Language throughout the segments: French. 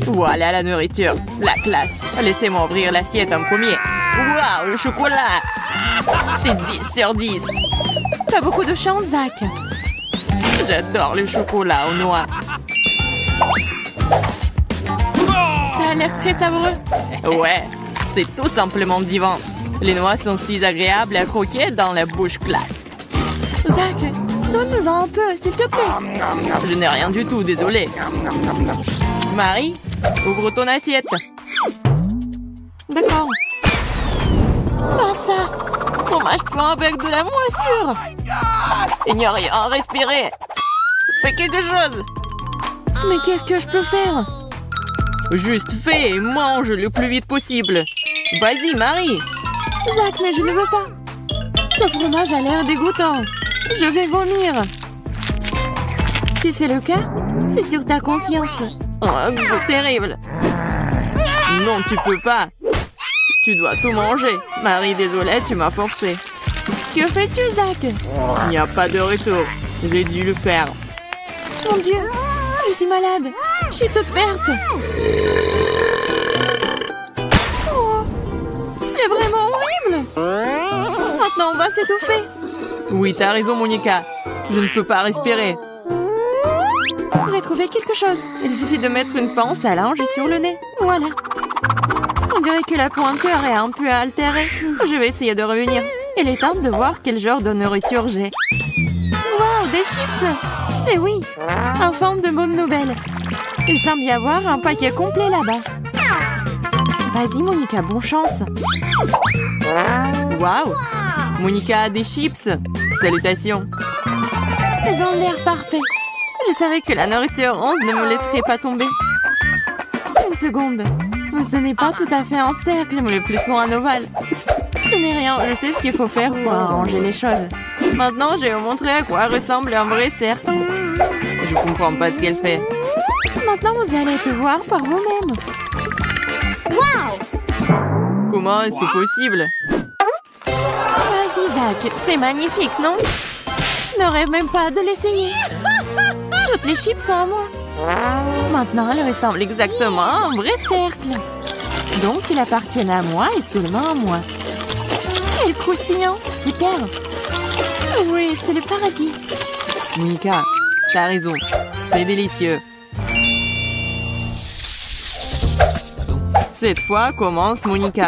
Voilà la nourriture. La classe. Laissez-moi ouvrir l'assiette en premier. Waouh, le chocolat. C'est 10 sur 10. T'as beaucoup de chance, Zach. J'adore le chocolat aux noix. Ça a l'air très savoureux. Ouais, c'est tout simplement divin. Les noix sont si agréables à croquer dans la bouche classe. Zach, donne-nous-en un peu, s'il te plaît. Je n'ai rien du tout, désolé. Marie, ouvre ton assiette. D'accord. Pas ça. Fromage plein avec de la moisissure. Il n'y a rien à respirer. Fais quelque chose. Mais qu'est-ce que je peux faire? Juste fais et mange le plus vite possible. Vas-y, Marie. Zach, mais je ne veux pas. Ce fromage a l'air dégoûtant. Je vais vomir. Si c'est le cas, c'est sur ta conscience. Oh, goût terrible. Non, tu peux pas. Tu dois tout manger. Marie, désolée, tu m'as forcé. Que fais-tu, Zach? Il n'y a pas de retour. J'ai dû le faire. Mon Dieu, je suis malade. Je suis toute verte. Oh, c'est vraiment horrible. Maintenant, on va s'étouffer. Oui, t'as raison, Monica. Je ne peux pas respirer. J'ai trouvé quelque chose. Il suffit de mettre une pince à linge sur le nez. Voilà. On dirait que la pointure est un peu altérée. Je vais essayer de revenir. Il est temps de voir quel genre de nourriture j'ai. Wow, des chips! C'est oui! En forme de bonne nouvelle. Il semble y avoir un paquet complet là-bas. Vas-y, Monica, bonne chance. Wow! Monica a des chips. Salutations. Elles ont l'air parfait. Je savais que la nourriture ronde ne me laisserait pas tomber. Une seconde. Ce n'est pas tout à fait un cercle, mais plutôt un ovale. Ce n'est rien, je sais ce qu'il faut faire pour arranger les choses. Maintenant, je vais vous montrer à quoi ressemble un vrai cercle. Je comprends pas ce qu'elle fait. Maintenant, vous allez te voir par vous-même. Wow! Comment est-ce possible? Vas-y, Zach, c'est magnifique, non? Ne rêve même pas de l'essayer. Toutes les chips sont à moi. Maintenant, elles ressemblent exactement à un vrai cercle. Donc, il appartient à moi et seulement à moi. Quel croustillant! Super! Oui, c'est le paradis. Monica, t'as raison. C'est délicieux. Cette fois, commence Monica.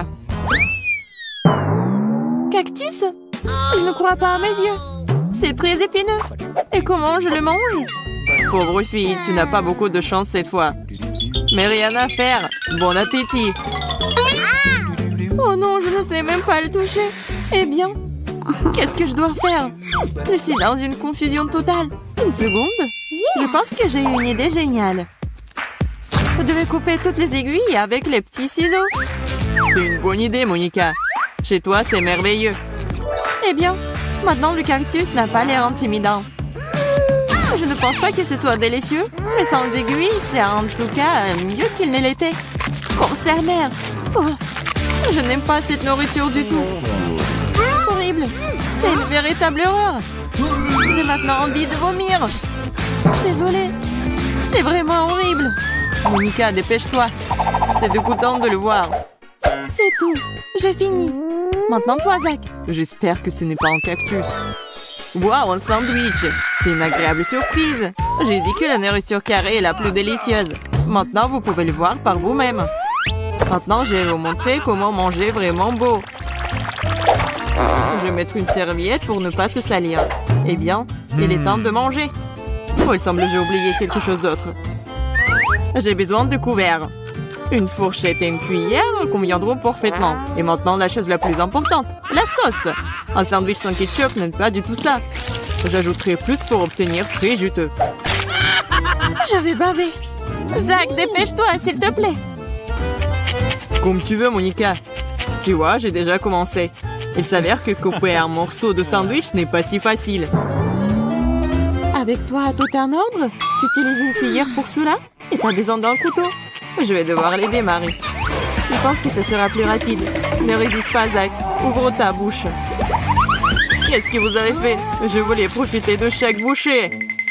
Cactus? Je ne crois pas à mes yeux. C'est très épineux. Et comment je le mange? Pauvre fille, tu n'as pas beaucoup de chance cette fois. Mais rien à faire. Bon appétit. Oh non, je ne sais même pas le toucher. Eh bien, qu'est-ce que je dois faire? Je suis dans une confusion totale. Une seconde. Je pense que j'ai une idée géniale. Vous devez couper toutes les aiguilles avec les petits ciseaux. C'est une bonne idée, Monica. Chez toi, c'est merveilleux. Eh bien, maintenant le cactus n'a pas l'air intimidant. Je ne pense pas que ce soit délicieux, mais sans aiguilles, c'est en tout cas mieux qu'il ne l'était. Comme sa mère. Oh, je n'aime pas cette nourriture du tout. Horrible. C'est une véritable horreur. J'ai maintenant envie de vomir. Désolée. C'est vraiment horrible. Monica, dépêche-toi. C'est dégoûtant de le voir. C'est tout. J'ai fini. Maintenant toi, Zach. J'espère que ce n'est pas un cactus. Wow, un sandwich. C'est une agréable surprise. J'ai dit que la nourriture carrée est la plus délicieuse. Maintenant, vous pouvez le voir par vous-même. Maintenant, je vais vous montrer comment manger vraiment beau. Je vais mettre une serviette pour ne pas se salir. Eh bien, il est temps de manger. Oh, il semble que j'ai oublié quelque chose d'autre. J'ai besoin de couverts. Une fourchette et une cuillère conviendront parfaitement. Et maintenant, la chose la plus importante, la sauce. Un sandwich sans ketchup n'est pas du tout ça. J'ajouterai plus pour obtenir frais juteux. Je vais baver. Zach, dépêche-toi, s'il te plaît. Comme tu veux, Monica. Tu vois, j'ai déjà commencé. Il s'avère que couper un morceau de sandwich n'est pas si facile. Avec toi, tout en ordre? Tu utilises une cuillère pour cela? Et t'as besoin d'un couteau? Je vais devoir l'aider, Marie. Je pense que ça sera plus rapide. Ne résiste pas, Zach. Ouvre ta bouche. Qu'est-ce que vous avez fait? Je voulais profiter de chaque bouchée.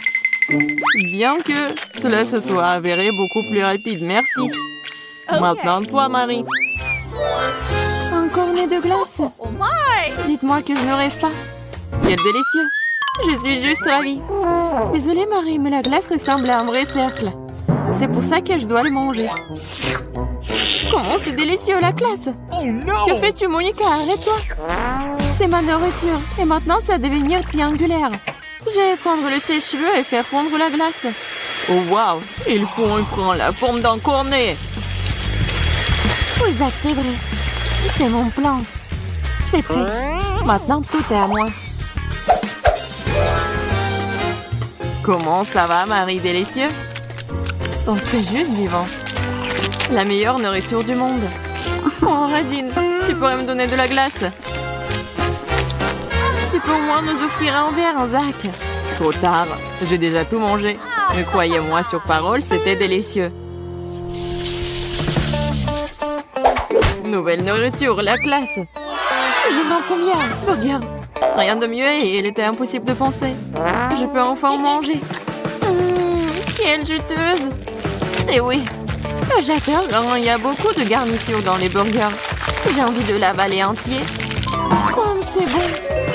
Bien que cela se soit avéré beaucoup plus rapide. Merci. Maintenant, toi, Marie. Un cornet de glace. Dites-moi que je ne rêve pas. Quel délicieux. Je suis juste ravie. Désolée, Marie, mais la glace ressemble à un vrai cercle. C'est pour ça que je dois le manger. Comment c'est délicieux, la classe. Que fais-tu, Monica? Arrête-toi. C'est ma nourriture. Et maintenant, ça va devenir triangulaire. Je vais prendre le sèche-cheveux et faire fondre la glace. Oh, waouh. Il faut prendre la forme d'un cornet. Oui, Zach, c'est vrai. C'est mon plan. C'est prêt. Maintenant, tout est à moi. Comment ça va, Marie délicieux? Oh, c'est juste vivant. La meilleure nourriture du monde. Oh, Radine, tu pourrais me donner de la glace? Tu peux au moins nous offrir un verre, Zach. Trop tard, j'ai déjà tout mangé. Mais croyez-moi sur parole, c'était délicieux. Nouvelle nourriture, la classe. Je vends combien? Burger. Rien de mieux et il était impossible de penser. Je peux enfin en manger. Quelle juteuse. C'est oui. J'adore quand il y a beaucoup de garnitures dans les burgers. J'ai envie de l'avaler entier. Comme c'est bon.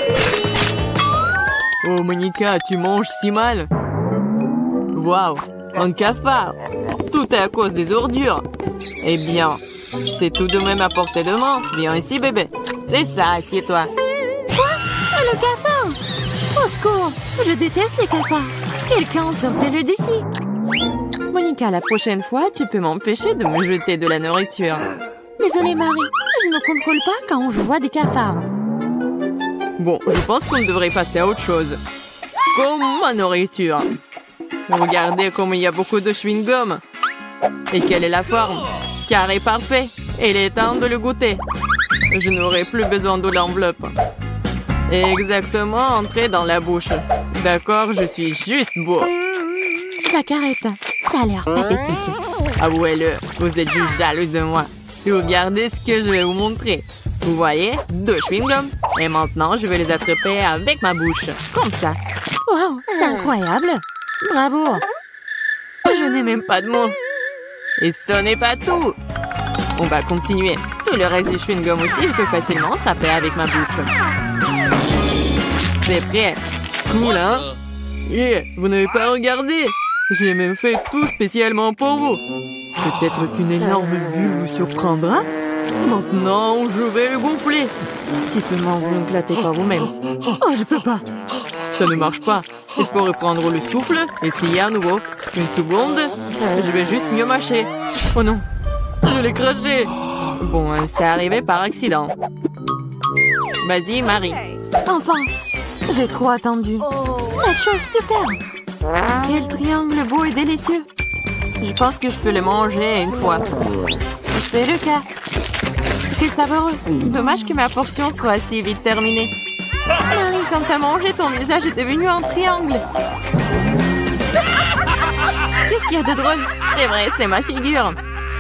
Oh, Monica, tu manges si mal. Waouh, un cafard. Tout est à cause des ordures. Eh bien, c'est tout de même à portée de main. Viens ici, bébé. C'est ça, assieds-toi. Quoi? Le cafard? Au secours, je déteste les cafards. Quelqu'un sortez-le d'ici. Monica, la prochaine fois, tu peux m'empêcher de me jeter de la nourriture. Désolée, Marie. Je ne contrôle pas quand je vois des cafards. Bon, je pense qu'on devrait passer à autre chose. Comme ma nourriture. Regardez comme il y a beaucoup de chewing-gum. Et quelle est la forme? Carré parfait. Et il est temps de le goûter. Je n'aurai plus besoin de l'enveloppe. Exactement, entrer dans la bouche. D'accord, je suis juste beau. Zach, arrête. Ça a l'air pathétique. Avouez-le, vous êtes juste jaloux de moi. Et regardez ce que je vais vous montrer. Vous voyez, 2 chewing-gums. Et maintenant, je vais les attraper avec ma bouche. Comme ça. Wow, c'est incroyable. Bravo. Je n'ai même pas de mots. Et ce n'est pas tout. On va continuer. Tout le reste du chewing-gum aussi, je peux facilement attraper avec ma bouche. C'est prêt. Cool, hein? Vous n'avez pas regardé? J'ai même fait tout spécialement pour vous. Peut-être qu'une énorme bulle vous surprendra. Maintenant, je vais le gonfler. Si seulement vous ne l'éclatez pas vous-même. Oh, je peux pas. Ça ne marche pas. Il faut reprendre le souffle, essayer à nouveau. Une seconde, je vais juste mieux mâcher. Oh non, je l'ai craché. Bon, c'est arrivé par accident. Vas-y, Marie. Enfin, j'ai trop attendu. La chose super. Quel triangle beau et délicieux. Je pense que je peux le manger une fois. C'est le cas. C'est savoureux. Dommage que ma portion soit si vite terminée. Marie, quand t'as mangé, ton visage est devenu un triangle. Qu'est-ce qu'il y a de drôle? C'est vrai, c'est ma figure.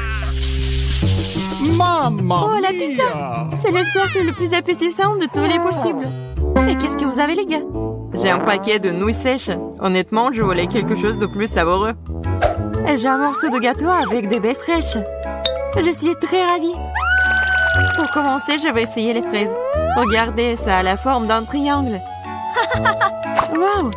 Oh, la pizza! C'est le cercle le plus appétissant de tous les possibles. Et qu'est-ce que vous avez, les gars? J'ai un paquet de nouilles sèches. Honnêtement, je voulais quelque chose de plus savoureux. Et j'ai un morceau de gâteau avec des baies fraîches. Je suis très ravie. Pour commencer, je vais essayer les fraises. Regardez, ça a la forme d'un triangle. Wow!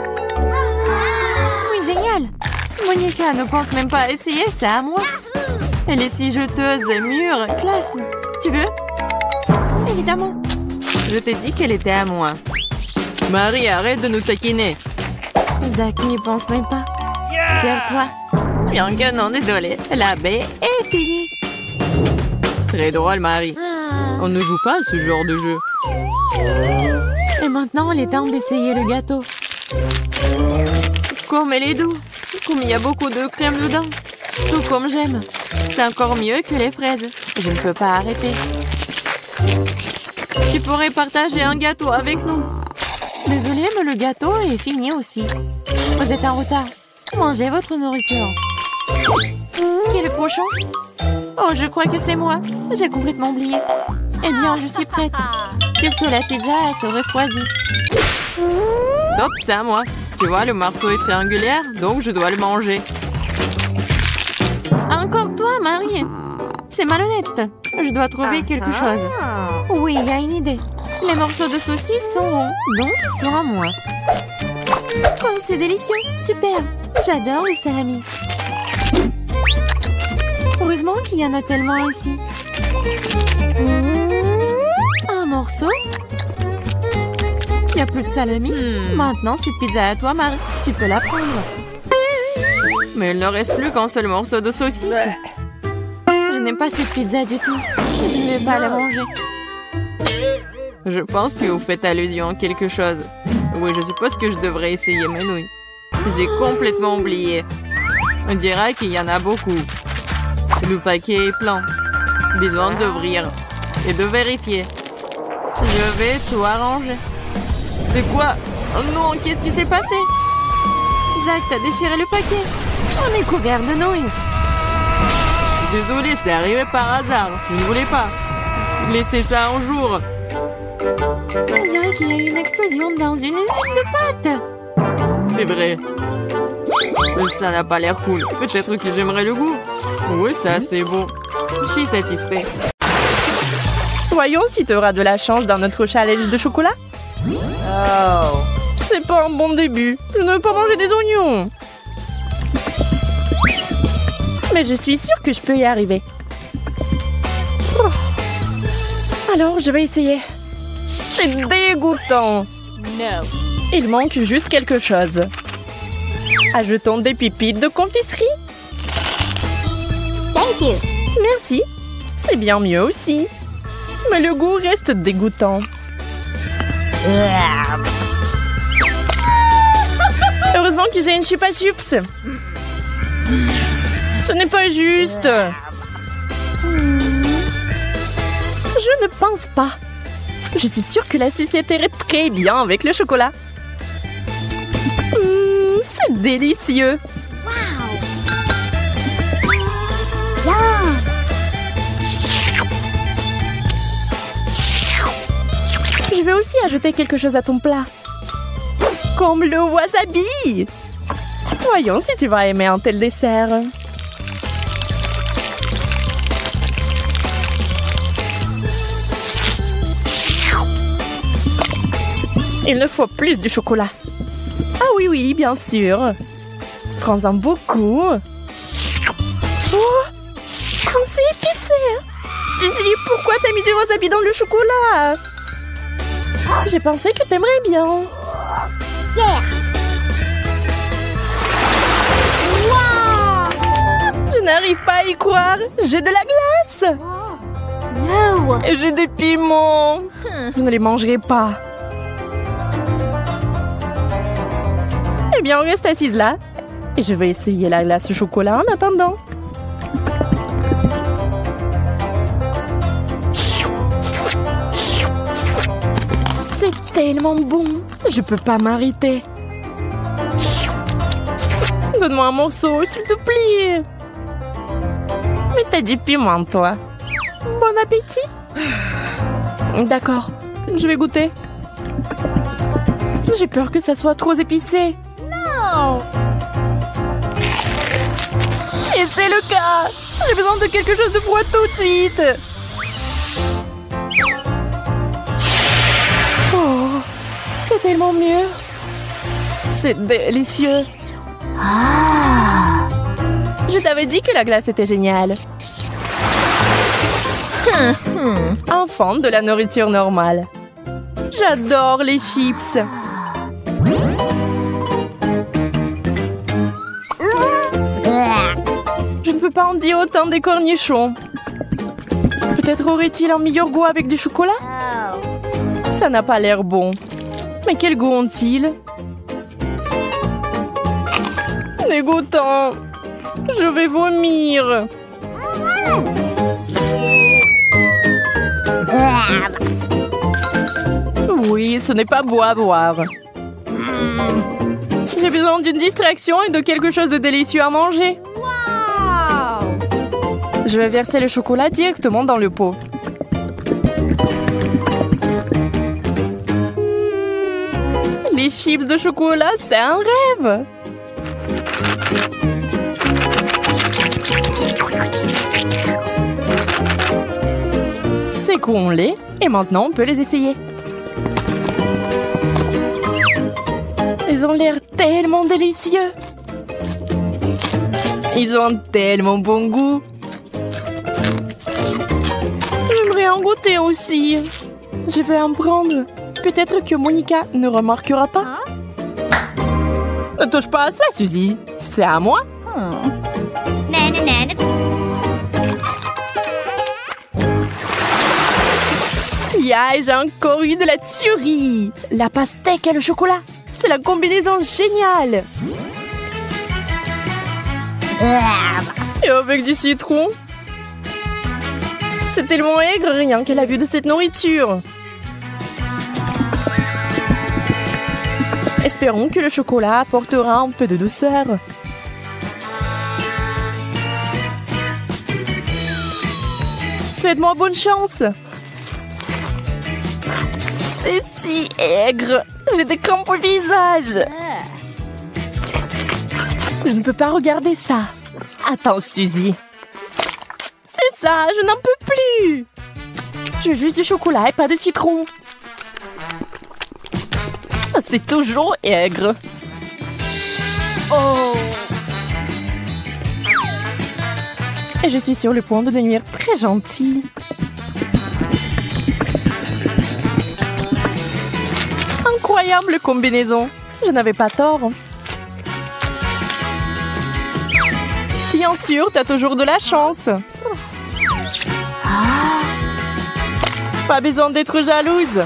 Oui, génial! Monica ne pense même pas à essayer, c'est à moi. Elle est si juteuse, mûre, classe. Tu veux? Évidemment. Je t'ai dit qu'elle était à moi. Marie, arrête de nous taquiner. Zach n'y pense même pas. Serre-toi. Bien que non, désolé. La baie est finie. Très drôle, Marie. On ne joue pas à ce genre de jeu. Et maintenant, il est temps d'essayer le gâteau. Comme elle est doux. Comme il y a beaucoup de crème dedans. Tout comme j'aime. C'est encore mieux que les fraises. Je ne peux pas arrêter. Tu pourrais partager un gâteau avec nous. Désolée, mais le gâteau est fini aussi. Vous êtes en retard. Mangez votre nourriture. Qui est le prochain? Oh, je crois que c'est moi. J'ai complètement oublié. Eh bien, je suis prête. Surtout la pizza se refroidit. Stop, c'est à moi. Tu vois, le morceau est triangulaire, donc je dois le manger. Encore toi, Marie. C'est malhonnête. Je dois trouver quelque chose. Oui, il y a une idée. Les morceaux de saucisse sont ronds, donc ils sont à moi. Oh, c'est délicieux. Super. J'adore les salamis. Heureusement qu'il y en a tellement ici. Un morceau. Il n'y a plus de salami. Maintenant, cette pizza à toi, Marie. Tu peux la prendre. Mais il ne reste plus qu'un seul morceau de saucisse. Je n'aime pas cette pizza du tout. Je ne vais pas la manger. Je pense que vous faites allusion à quelque chose. Oui, je suppose que je devrais essayer mes nouilles. J'ai complètement oublié. On dirait qu'il y en a beaucoup. Le paquet est plein. Besoin d'ouvrir et de vérifier. Je vais tout arranger. C'est quoi? Oh non, qu'est-ce qui s'est passé? Zach, t'as déchiré le paquet. On est couvert de nouilles. Désolé, c'est arrivé par hasard. Je ne voulais pas. Laissez ça un jour. On dirait qu'il y a eu une explosion dans une usine de pâtes. C'est vrai. Ça n'a pas l'air cool. Peut-être que j'aimerais le goût. Oui, ça, c'est bon. Je suis satisfait. Voyons si tu auras de la chance dans notre challenge de chocolat. Oh. C'est pas un bon début. Je ne veux pas manger des oignons. Mais je suis sûre que je peux y arriver. Oh. Alors, je vais essayer. C'est dégoûtant. No. Il manque juste quelque chose. Ajoutons des pépites de confiserie. Thank you. Merci. C'est bien mieux aussi. Mais le goût reste dégoûtant. Heureusement que j'ai une chupa chups. Ce n'est pas juste. Je ne pense pas. Je suis sûre que la société irait très bien avec le chocolat. C'est délicieux. Je vais aussi ajouter quelque chose à ton plat. Comme le wasabi. Voyons si tu vas aimer un tel dessert. Il ne faut plus du chocolat. Ah oui, oui, bien sûr. Prends-en beaucoup. Oh, quand c'est épicé. Suzy, pourquoi t'as mis du wasabi dans le chocolat? J'ai pensé que t'aimerais bien. Yeah. Wow. Je n'arrive pas à y croire. J'ai de la glace. No. Et j'ai des piments. Je ne les mangerai pas. Eh bien, on reste assise là. Et je vais essayer la glace au chocolat en attendant. C'est tellement bon. Je peux pas m'arrêter. Donne-moi un morceau, s'il te plaît. Mais t'as du piment, toi. Bon appétit. D'accord, je vais goûter. J'ai peur que ça soit trop épicé. Non. Et c'est le cas. J'ai besoin de quelque chose de froid tout de suite. Oh, c'est tellement mieux. C'est délicieux. Ah. Je t'avais dit que la glace était géniale. Enfant de la nourriture normale. J'adore les chips. Je ne peux pas en dire autant des cornichons. Peut-être aurait-il un meilleur goût avec du chocolat? Ça n'a pas l'air bon. Mais quel goût ont-ils? Dégoûtant. Je vais vomir. Oui, ce n'est pas beau à voir. J'ai besoin d'une distraction et de quelque chose de délicieux à manger. Wow. Je vais verser le chocolat directement dans le pot. Les chips de chocolat, c'est un rêve. Secouons-les et maintenant on peut les essayer. Ils ont l'air tellement délicieux. Ils ont tellement bon goût. J'aimerais en goûter aussi. Je vais en prendre. Peut-être que Monica ne remarquera pas. Ne touche pas à ça, Suzy. C'est à moi. Nana, nana. Yeah, j'ai encore eu de la tuerie. La pastèque et le chocolat. C'est la combinaison géniale. Et avec du citron. C'est tellement aigre rien qu'à la vue de cette nourriture. Espérons que le chocolat apportera un peu de douceur. Souhaite-moi bonne chance. C'est si aigre. J'ai des crampes au visage. Je ne peux pas regarder ça. Attends, Suzy. C'est ça, je n'en peux plus. Je veux juste du chocolat et pas de citron. C'est toujours aigre. Oh. Et je suis sur le point de devenir très gentille. Incroyable combinaison. Je n'avais pas tort. Bien sûr, t'as toujours de la chance. Pas besoin d'être jalouse.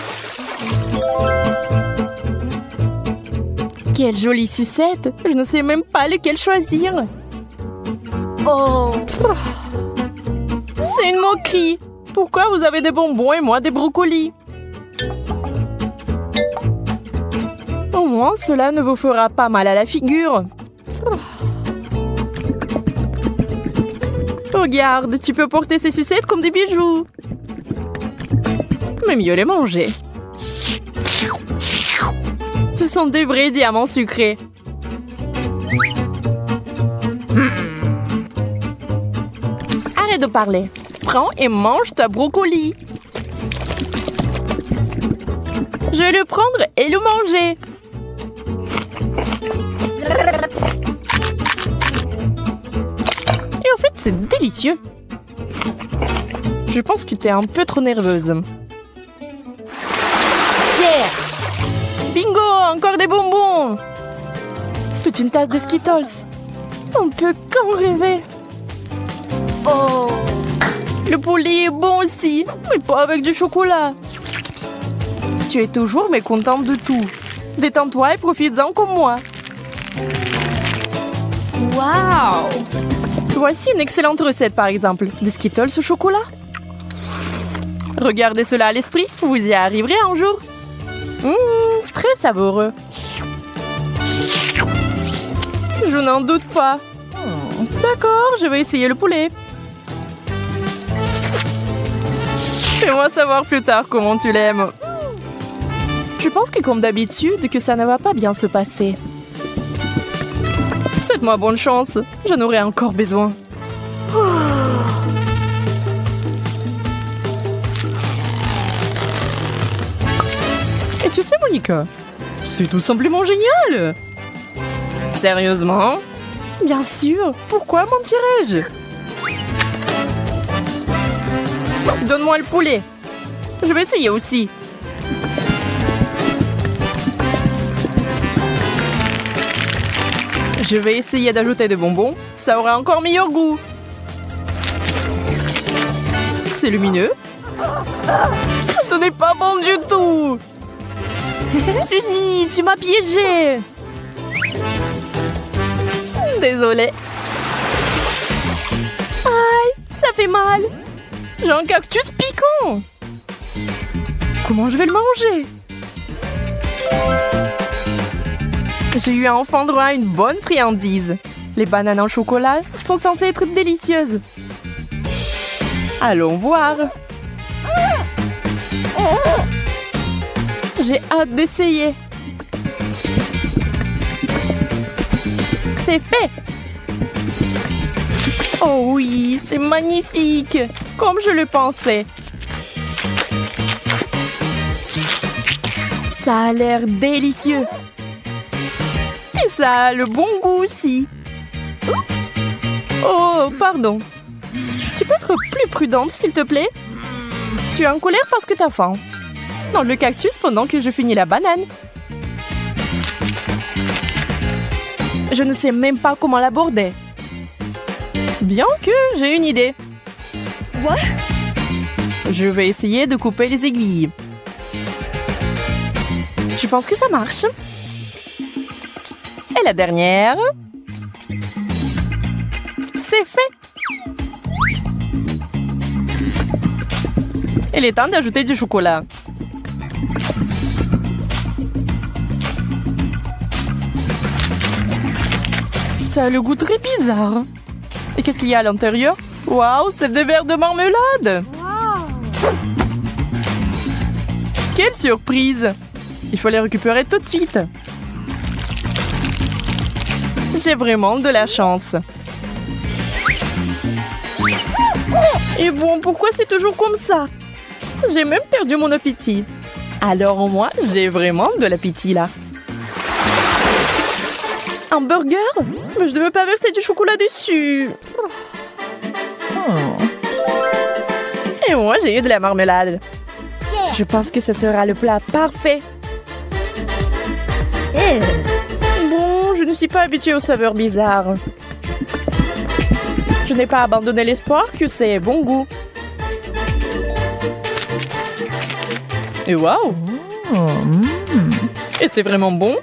Quelle jolie sucette. Je ne sais même pas lequel choisir. Oh. C'est une moquerie. Pourquoi vous avez des bonbons et moi des brocolis? Au moins, cela ne vous fera pas mal à la figure. Regarde, tu peux porter ces sucettes comme des bijoux. Mais mieux les manger. Ce sont des vrais diamants sucrés. Arrête de parler. Prends et mange ta brocoli. Je vais le prendre et le manger. Et en fait, c'est délicieux. Je pense que t'es un peu trop nerveuse. Yeah! Bingo! Encore des bonbons! Toute une tasse de Skittles. On peut qu'en rêver. Oh. Le poulet est bon aussi, mais pas avec du chocolat. Tu es toujours mécontente de tout. Détends-toi et profites-en comme moi. Wow. Voici une excellente recette, par exemple. Des Skittles au chocolat. Regardez cela à l'esprit, vous y arriverez un jour. Très savoureux. Je n'en doute pas. D'accord, je vais essayer le poulet. Fais-moi savoir plus tard comment tu l'aimes. Je pense que comme d'habitude, que ça ne va pas bien se passer. Souhaite-moi bonne chance, j'en aurai encore besoin. Et tu sais, Monica, c'est tout simplement génial. Sérieusement? Bien sûr, pourquoi mentirais-je? Donne-moi le poulet. Je vais essayer aussi. Je vais essayer d'ajouter des bonbons. Ça aura encore meilleur goût. C'est lumineux. Ce n'est pas bon du tout. Suzy, tu m'as piégée. Désolée. Aïe, ça fait mal. J'ai un cactus piquant. Comment je vais le manger? J'ai eu enfin droit à une bonne friandise. Les bananes en chocolat sont censées être délicieuses. Allons voir. J'ai hâte d'essayer. C'est fait! Oh oui, c'est magnifique! Comme je le pensais. Ça a l'air délicieux. Et ça a le bon goût aussi. Oups! Oh, pardon. Tu peux être plus prudente, s'il te plaît? Tu es en colère parce que t'as faim. Dans le cactus pendant que je finis la banane. Je ne sais même pas comment l'aborder. Bien que j'ai une idée. What? Je vais essayer de couper les aiguilles. Je pense que ça marche. Et la dernière. C'est fait. Il est temps d'ajouter du chocolat. Ça a le goût très bizarre. Et qu'est-ce qu'il y a à l'intérieur? Waouh, c'est des verres de marmelade! Wow. Quelle surprise! Il faut les récupérer tout de suite. J'ai vraiment de la chance. Et bon, pourquoi c'est toujours comme ça? J'ai même perdu mon appétit. Alors moi, j'ai vraiment de l'appétit là. Un burger? Mais je ne veux pas verser du chocolat dessus. Oh. Et moi, j'ai eu de la marmelade. Yeah. Je pense que ce sera le plat parfait. Bon, je ne suis pas habituée aux saveurs bizarres. Je n'ai pas abandonné l'espoir que c'est bon goût. Et waouh! Et c'est vraiment bon.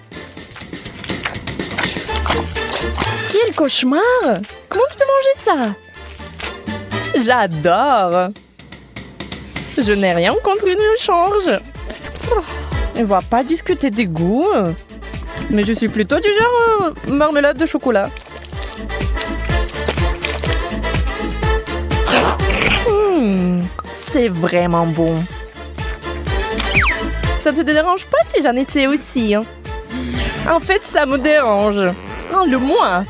Quel cauchemar! Comment tu peux manger ça? J'adore! Je n'ai rien contre une échange. On va pas discuter des goûts. Mais je suis plutôt du genre marmelade de chocolat. C'est vraiment bon. Ça te dérange pas si j'en étais aussi? Hein? En fait, ça me dérange. Oh, le moins.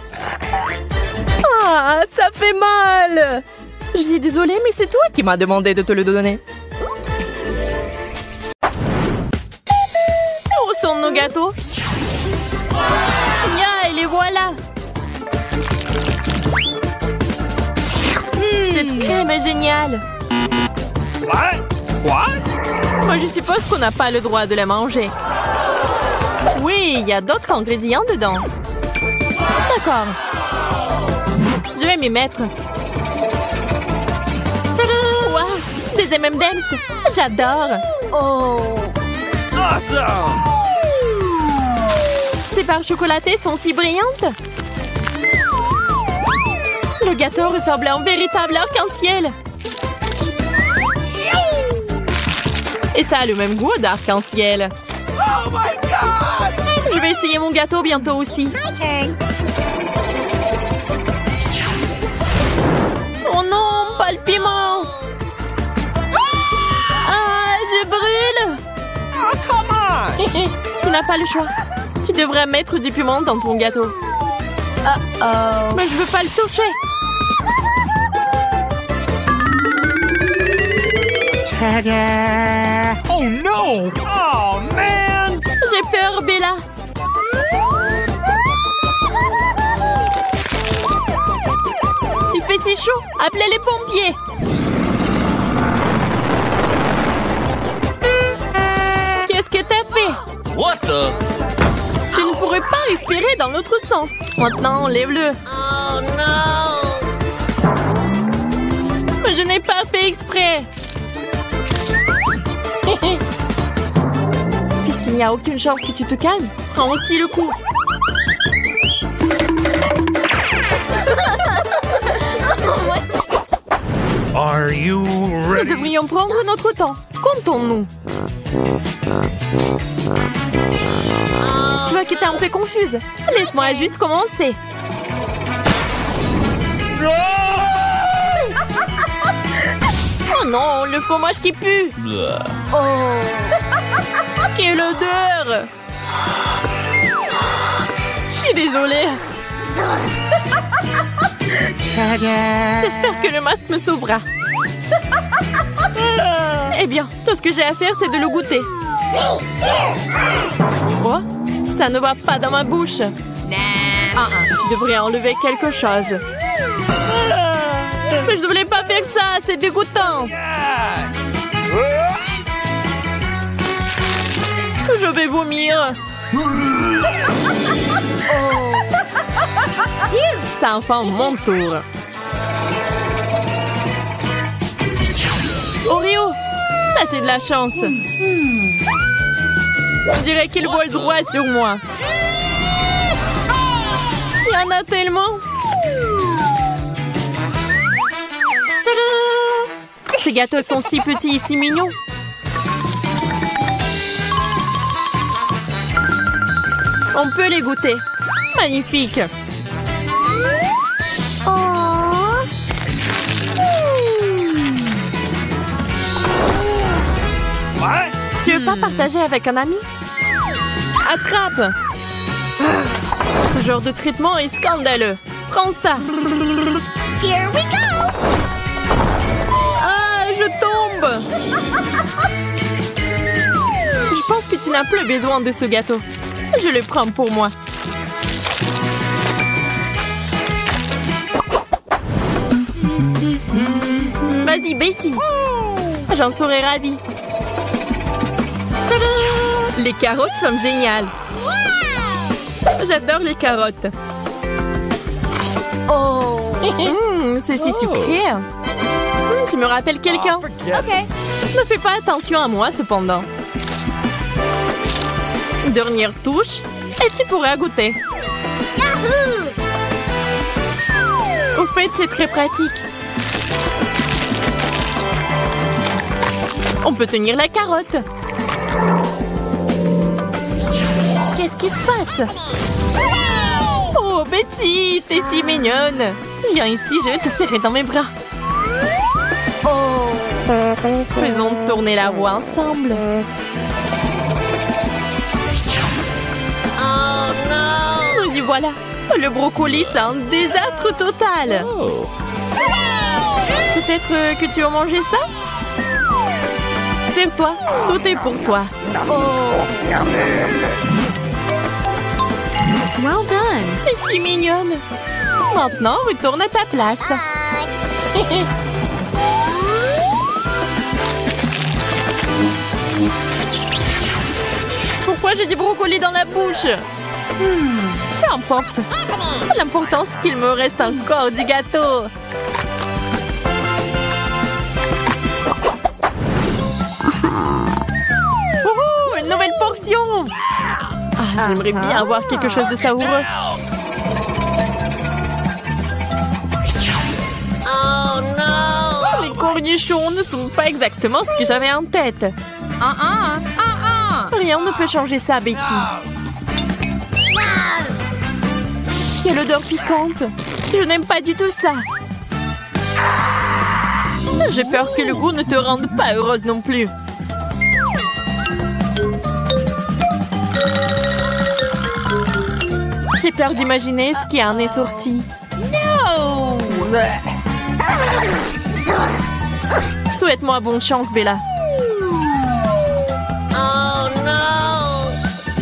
Ah, ça fait mal. Je suis désolée, mais c'est toi qui m'as demandé de te le donner. Où sont nos gâteaux? Ya, et les voilà! Cette crème est géniale! Moi, je suppose qu'on n'a pas le droit de la manger. Oui, il y a d'autres ingrédients dedans. D'accord. Je vais m'y mettre. Tadam! Wow, des M&M's! J'adore! Oh. Awesome! Ces barres chocolatées sont si brillantes! Le gâteau ressemble à un véritable arc-en-ciel! Et ça a le même goût d'arc-en-ciel! Oh my God! Je vais essayer mon gâteau bientôt aussi! Oh non, pas le piment! Ah, je brûle! Oh, come on! Tu n'as pas le choix. Tu devrais mettre du piment dans ton gâteau. Uh-oh. Mais je veux pas le toucher. Ta-da! Oh no! Oh man! J'ai peur, Bella. Il fait si chaud. Appelez les pompiers. Qu'est-ce que t'as fait? What the? Tu ne pourrais pas respirer dans l'autre sens. Maintenant, enlève-le. Oh non! Mais je n'ai pas fait exprès. Puisqu'il n'y a aucune chance que tu te calmes, prends aussi le coup. Are you Nous ready? devrions prendre notre temps. Comptons-nous. Je vois que t'es un peu confuse. Laisse-moi juste commencer. Oh non, le fromage qui pue. Oh. Quelle odeur! suis désolée. J'espère que le masque me sauvera. Eh bien, tout ce que j'ai à faire, c'est de le goûter. Quoi? Ça ne va pas dans ma bouche. Tu devrais enlever quelque chose. Mais je ne voulais pas faire ça, c'est dégoûtant. Je vais vomir. C'est enfin mon tour. Oreo, ça c'est de la chance. On dirait qu'il vole droit sur moi. Il y en a tellement. Tadam! Ces gâteaux sont si petits et si mignons. On peut les goûter. Magnifique. Tu veux pas partager avec un ami? Attrape! Ce genre de traitement est scandaleux. Prends ça. Here we go! Ah, je tombe! Je pense que tu n'as plus besoin de ce gâteau. Je le prends pour moi. Vas-y, Betty. J'en serais ravie. Tadam! Les carottes sont géniales. J'adore les carottes. Oh! C'est si sucré. Tu me rappelles quelqu'un? Ok. Ne fais pas attention à moi, cependant. Dernière touche, et tu pourras goûter. Yahoo! Au fait, c'est très pratique. On peut tenir la carotte. Qu'est-ce qui se passe? Oh, Betty, t'es si mignonne. Viens ici, je vais te serrer dans mes bras. Oh! Faisons tourner la roue ensemble. Oh no! Nous y voilà. Le brocoli, c'est un désastre total. Peut-être que tu vas manger ça? Serre-toi, tout est pour toi. Well done. T'es si mignonne. Maintenant, retourne à ta place. Pourquoi j'ai du brocoli dans la bouche? Peu importe. L'important, c'est qu'il me reste encore du gâteau. Wouhou, une nouvelle portion. J'aimerais bien avoir quelque chose de savoureux. Oh no! Les cornichons ne sont pas exactement ce que j'avais en tête. Rien ne peut changer ça, Betty. Quelle odeur piquante. Je n'aime pas du tout ça. J'ai peur que le goût ne te rende pas heureuse non plus. J'ai peur d'imaginer ce qui en est sorti. No! Souhaite-moi bonne chance, Bella. Oh no!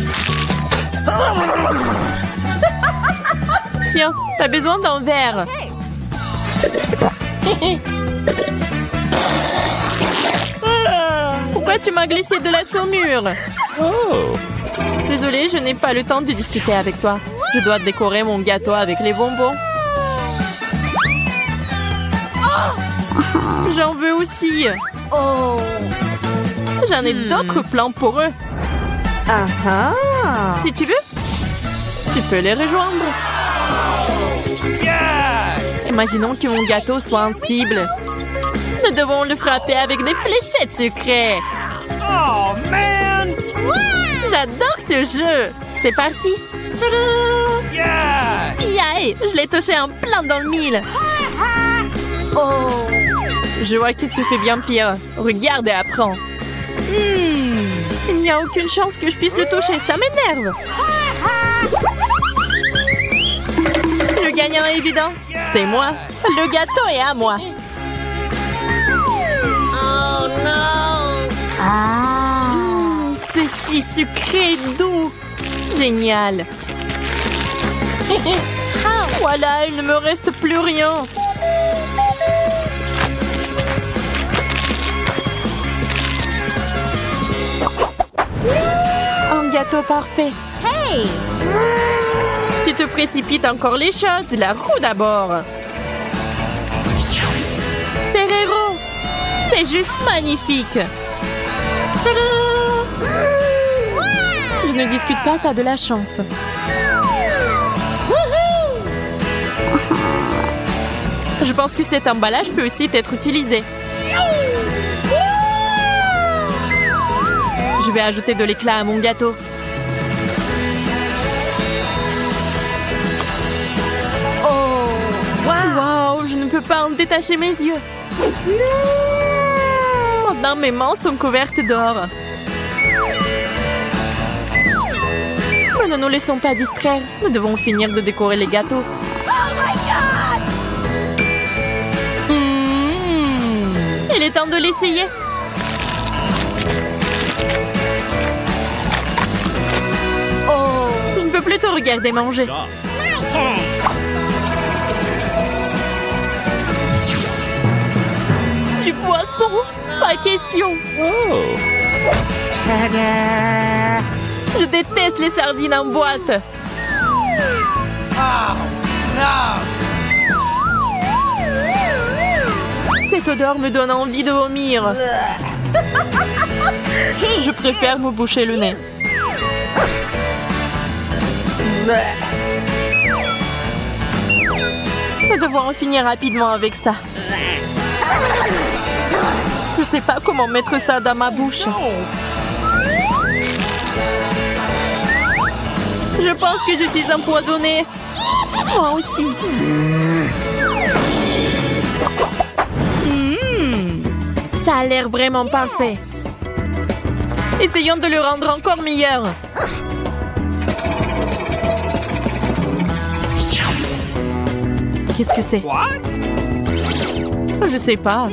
Tiens, t'as besoin d'un verre. Pourquoi tu m'as glissé de la saumure? Désolée, je n'ai pas le temps de discuter avec toi. Je dois décorer mon gâteau avec les bonbons. J'en veux aussi. Oh! J'en ai d'autres plans pour eux. Si tu veux, tu peux les rejoindre. Imaginons que mon gâteau soit en cible. Nous devons le frapper avec des fléchettes sucrées. Oh, man! J'adore ce jeu. C'est parti. Tadam! Yay! Je l'ai touché en plein dans le mille. Oh! Je vois que tu fais bien pire. Regarde et apprends. Il n'y a aucune chance que je puisse le toucher. Ça m'énerve. gagnant évident, c'est moi. Le gâteau est à moi. Oh no! C'est si sucré et doux. Génial. Voilà, il ne me reste plus rien. Un gâteau parfait. Hey! Tu te précipites encore les choses. La roue d'abord. Ferrero! C'est juste magnifique. Tadam! Je ne discute pas, t'as de la chance. Je pense que cet emballage peut aussi être utilisé. Je vais ajouter de l'éclat à mon gâteau. Oh, wow, je ne peux pas en détacher mes yeux. Maintenant, mes mains sont couvertes d'or. Mais ne nous laissons pas distraire. Nous devons finir de décorer les gâteaux. Il est temps de l'essayer. Oh, je ne peux plus te regarder manger. Du poisson? Pas question. Je déteste les sardines en boîte. Cette odeur me donne envie de vomir. Je préfère me boucher le nez. Nous devons en finir rapidement avec ça. Je sais pas comment mettre ça dans ma bouche. Je pense que je suis empoisonnée. Moi aussi. Ça a l'air vraiment parfait. Essayons de le rendre encore meilleur. Qu'est-ce que c'est? Je sais pas.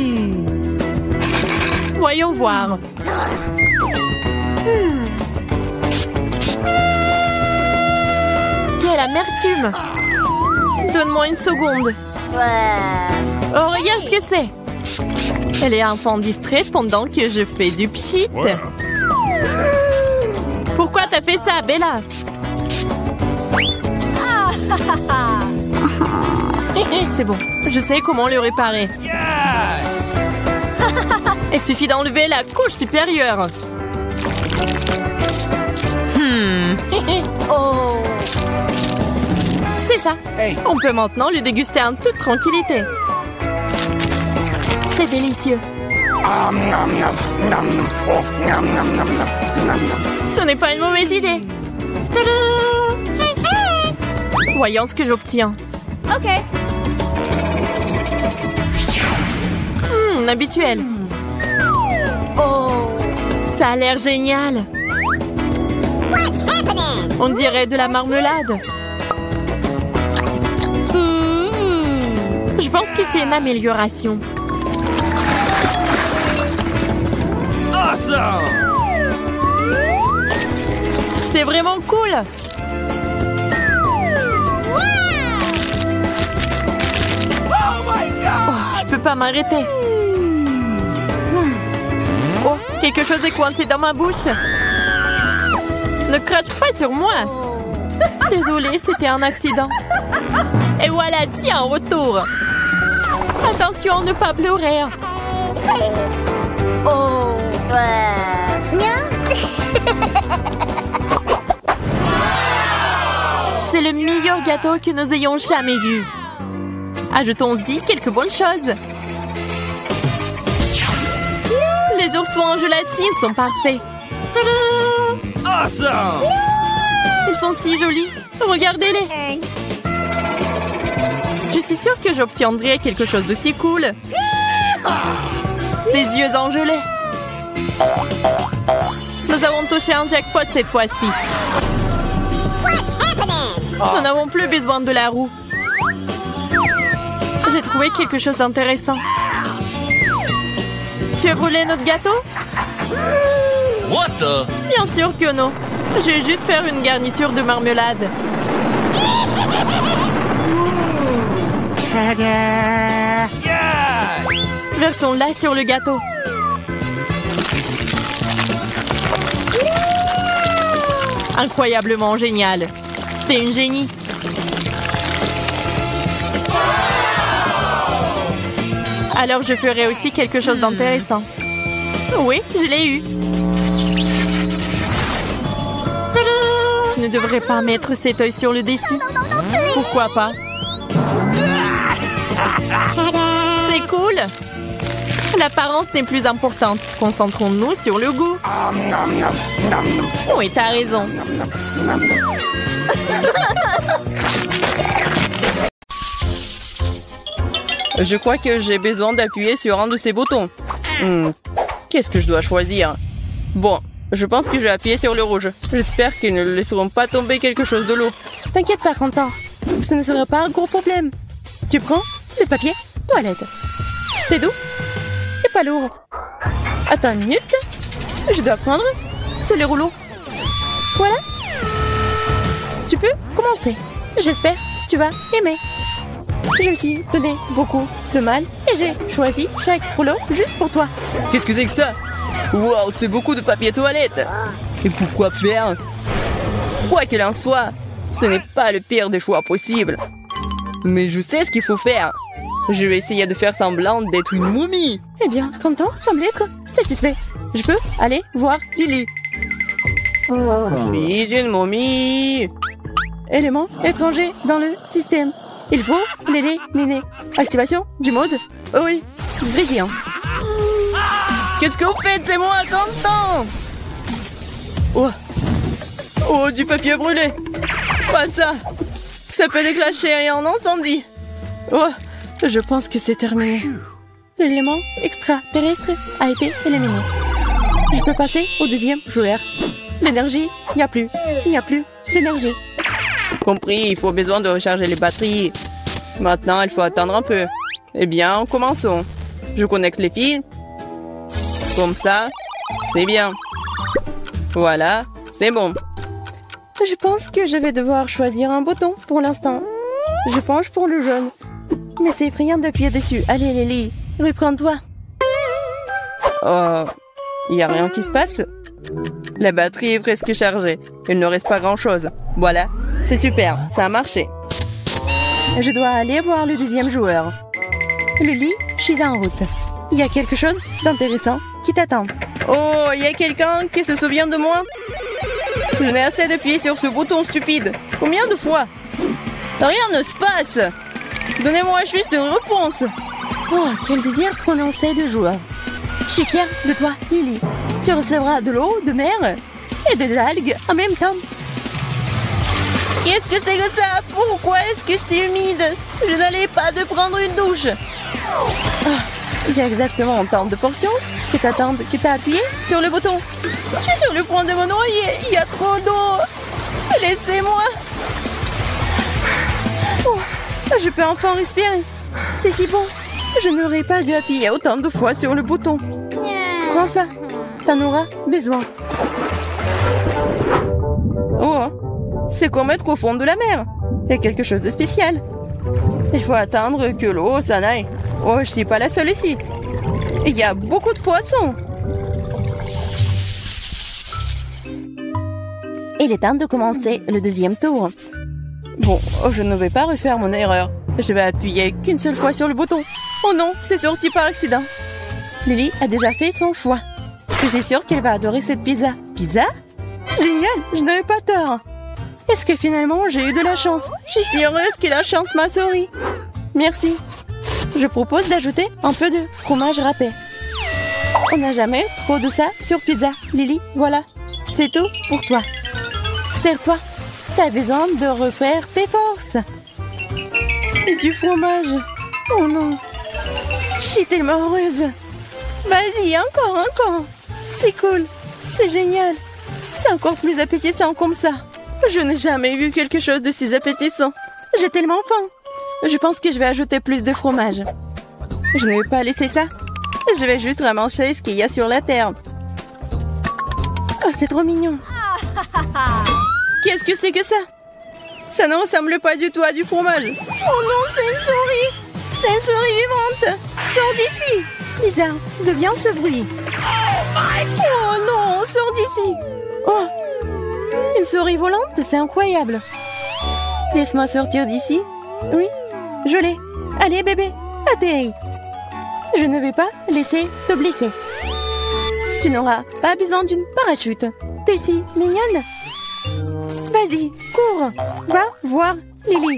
Voyons voir. Quelle amertume! Donne-moi une seconde. Oh, regarde ce que c'est! Elle est enfant distraite pendant que je fais du pchit. Pourquoi t'as fait ça, Bella? C'est bon, je sais comment le réparer. Il suffit d'enlever la couche supérieure. Oh. C'est ça. On peut maintenant le déguster en toute tranquillité. C'est délicieux. Ce n'est pas une mauvaise idée. Voyons ce que j'obtiens. Ok. Habituel. Oh, ça a l'air génial. On dirait de la marmelade. Je pense que c'est une amélioration. Awesome! C'est vraiment cool. Oh, je peux pas m'arrêter. Oh, quelque chose est coincé dans ma bouche. Ne crache pas sur moi. Désolée, c'était un accident. Et voilà, tiens, en retour. Attention, ne pas pleurer. Oh. C'est le meilleur gâteau que nous ayons jamais vu. Ajoutons-y quelques bonnes choses. Les oursons en gélatine sont parfaits. Awesome! Ils sont si jolis. Regardez-les. Je suis sûre que j'obtiendrai quelque chose d'aussi cool. Des yeux en gelée. Nous avons touché un jackpot cette fois-ci. Nous n'avons plus besoin de la roue. J'ai trouvé quelque chose d'intéressant. Tu as brûlé notre gâteau? What the? Bien sûr que non. Je vais juste faire une garniture de marmelade. Yeah! Versons-la sur le gâteau. Incroyablement génial. T'es une génie. Alors je ferai aussi quelque chose d'intéressant. Oui, je l'ai eu. Tu ne devrais pas mettre cet œil sur le dessus. Pourquoi pas? C'est cool. L'apparence n'est plus importante. Concentrons-nous sur le goût. Oui, t'as raison. Je crois que j'ai besoin d'appuyer sur un de ces boutons. Qu'est-ce que je dois choisir? Bon, je pense que je vais appuyer sur le rouge. J'espère qu'ils ne laisseront pas tomber quelque chose de l'eau. T'inquiète pas, Quentin. Ce ne sera pas un gros problème. Tu prends le papier toilette. C'est doux et pas lourd. Attends une minute. Je dois prendre tous les rouleaux. Voilà. Tu peux commencer. J'espère que tu vas aimer. Je me suis donné beaucoup de mal et j'ai choisi chaque rouleau juste pour toi. Qu'est-ce que c'est que ça? Wow, c'est beaucoup de papier toilette. Et pourquoi faire? Quoi qu'il en soit, ce n'est pas le pire des choix possibles. Mais je sais ce qu'il faut faire. Je vais essayer de faire semblant d'être une momie. Eh bien, Quentin semble être satisfait. Je peux aller voir Lily. Je suis une momie. Élément étranger dans le système. Il faut l'éliminer. Activation du mode. Oh oui, brillant. Qu'est-ce que vous faites? C'est moi, Quentin. Oh, du papier brûlé. Pas ça. Ça peut déclencher un incendie. Oh, je pense que c'est terminé. L'élément extraterrestre a été éliminé. Je peux passer au deuxième joueur. L'énergie, il n'y a plus. Il n'y a plus d'énergie. Compris, il faut besoin de recharger les batteries. Maintenant, il faut attendre un peu. Eh bien, commençons. Je connecte les fils. Comme ça, c'est bien. Voilà, c'est bon. Je pense que je vais devoir choisir un bouton pour l'instant. Je penche pour le jaune. Mais c'est effrayant d'appuyer dessus. Allez, Lily, reprends-toi. Oh, il n'y a rien qui se passe. La batterie est presque chargée. Il ne reste pas grand-chose. Voilà, c'est super, ça a marché. Je dois aller voir le deuxième joueur. Lily, je suis en route. Il y a quelque chose d'intéressant qui t'attend. Oh, il y a quelqu'un qui se souvient de moi? Je n'ai assez d'appuyer sur ce bouton stupide. Combien de fois? Rien ne se passe. Donnez-moi juste une réponse. Oh, quel désir prononcé de joueur. Je suis fière de toi, Lily. Tu recevras de l'eau de mer et des algues en même temps. Qu'est-ce que c'est que ça? Pourquoi est-ce que c'est humide? Je n'allais pas de prendre une douche. Il y a exactement autant de portions que t'as appuyé sur le bouton. Je suis sur le point de me noyer. Il y a trop d'eau. Laissez-moi. Oh, je peux enfin respirer. C'est si bon. Je n'aurais pas dû appuyer autant de fois sur le bouton. Prends ça. T'en auras besoin. Oh, c'est comme être au fond de la mer. Il y a quelque chose de spécial. Il faut attendre que l'eau s'en aille. Oh, je suis pas la seule ici. Il y a beaucoup de poissons. Il est temps de commencer le deuxième tour. Bon, je ne vais pas refaire mon erreur. Je vais appuyer qu'une seule fois sur le bouton. Oh non, c'est sorti par accident. Lily a déjà fait son choix. Je suis sûre qu'elle va adorer cette pizza. Pizza? Génial, je n'avais pas tort. Est-ce que finalement j'ai eu de la chance? Je suis si heureuse que la chance m'a souri. Merci. Je propose d'ajouter un peu de fromage râpé. On n'a jamais trop de ça sur pizza. Lily, voilà. C'est tout pour toi. Serre-toi. T'as besoin de refaire tes forces. Du fromage. Oh non. Je suis tellement heureuse. Vas-y, encore. C'est cool. C'est génial. C'est encore plus appétissant comme ça. Je n'ai jamais vu quelque chose de si appétissant. J'ai tellement faim. Je pense que je vais ajouter plus de fromage. Je ne vais pas laisser ça. Je vais juste ramancher ce qu'il y a sur la terre. Oh, c'est trop mignon. Qu'est-ce que c'est que ça? Ça ne ressemble pas du tout à du fromage. Oh non, c'est une souris. C'est une souris vivante. Sors d'ici. Bizarre, d'où vient ce bruit? Oh non, sors d'ici. Oh, une souris volante, c'est incroyable. Laisse-moi sortir d'ici. Oui, je l'ai. Allez, bébé, atterris. Je ne vais pas laisser te blesser. Tu n'auras pas besoin d'une parachute. T'es si mignonne. Vas-y, cours. Va voir Lily.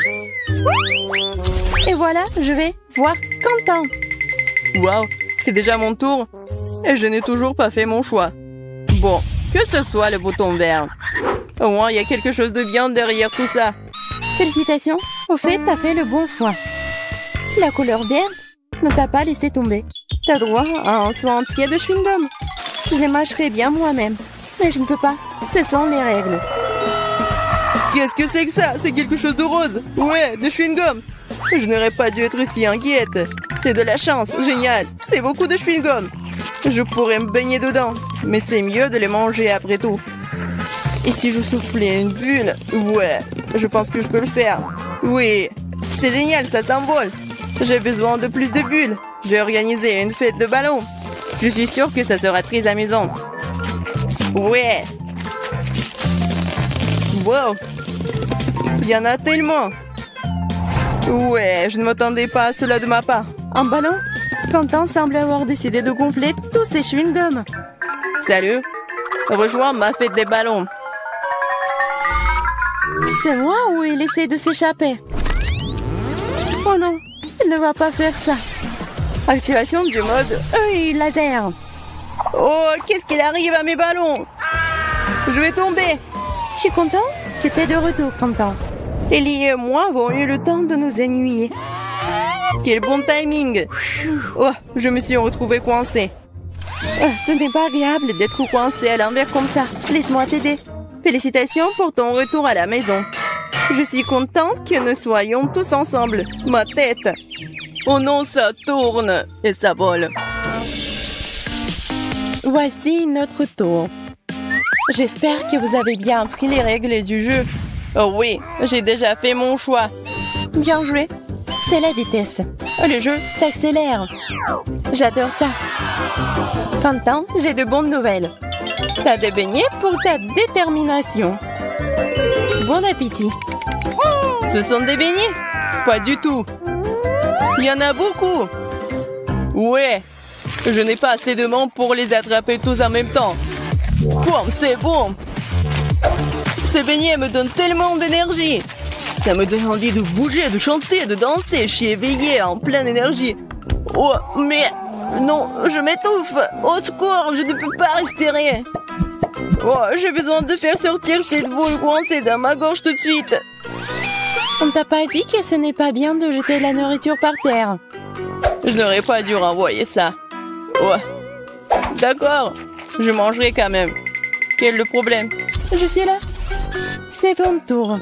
Et voilà, je vais voir Quentin. Waouh, c'est déjà mon tour. Et je n'ai toujours pas fait mon choix. Bon, que ce soit le bouton vert. Au moins, il y a quelque chose de bien derrière tout ça. Félicitations. Au fait, t'as fait le bon choix. La couleur verte ne t'a pas laissé tomber. T'as droit à un soin entier de chewing-gum. Je les mâcherai bien moi-même. Mais je ne peux pas. Ce sont les règles. Qu'est-ce que c'est que ça? C'est quelque chose de rose. Ouais, de chewing-gum. Je n'aurais pas dû être si inquiète. C'est de la chance, génial. C'est beaucoup de chewing-gum. Je pourrais me baigner dedans. Mais c'est mieux de les manger après tout. Et si je soufflais une bulle? Ouais, je pense que je peux le faire. Oui, c'est génial, ça s'envole. J'ai besoin de plus de bulles. Je vais organiser une fête de ballons. Je suis sûre que ça sera très amusant. Ouais. Wow. Il y en a tellement. Ouais, je ne m'attendais pas à cela de ma part. Un ballon? Quentin semble avoir décidé de gonfler tous ses chewing-gums. Salut. Rejoins ma fête des ballons. C'est moi ou il essaie de s'échapper? Oh non, il ne va pas faire ça. Activation du mode œil laser. Oh, qu'est-ce qu'il arrive à mes ballons? Je vais tomber. Je suis content que tu es de retour, Quentin. Ellie et moi avons eu le temps de nous ennuyer. Quel bon timing. Oh, je me suis retrouvée coincée. Ce n'est pas agréable d'être coincé à l'envers comme ça. Laisse-moi t'aider. Félicitations pour ton retour à la maison. Je suis contente que nous soyons tous ensemble. Ma tête. Oh non, ça tourne et ça vole. Voici notre tour. J'espère que vous avez bien appris les règles du jeu. Oh oui, j'ai déjà fait mon choix. Bien joué. C'est la vitesse. Le jeu s'accélère. J'adore ça. Quentin, j'ai de bonnes nouvelles. T'as des beignets pour ta détermination. Bon appétit. Ce sont des beignets? Pas du tout. Il y en a beaucoup. Ouais, je n'ai pas assez de membres pour les attraper tous en même temps. Boum, c'est bon. Ces beignets me donnent tellement d'énergie. Ça me donne envie de bouger, de chanter, de danser. Je suis éveillée, en pleine énergie. Oh, mais non, je m'étouffe. Au secours, je ne peux pas respirer. Oh, j'ai besoin de faire sortir cette boule coincée dans ma gorge tout de suite. On t'a pas dit que ce n'est pas bien de jeter la nourriture par terre? Je n'aurais pas dû renvoyer ça. Ouais. D'accord, je mangerai quand même. Quel est le problème? Je suis là. C'est ton tour.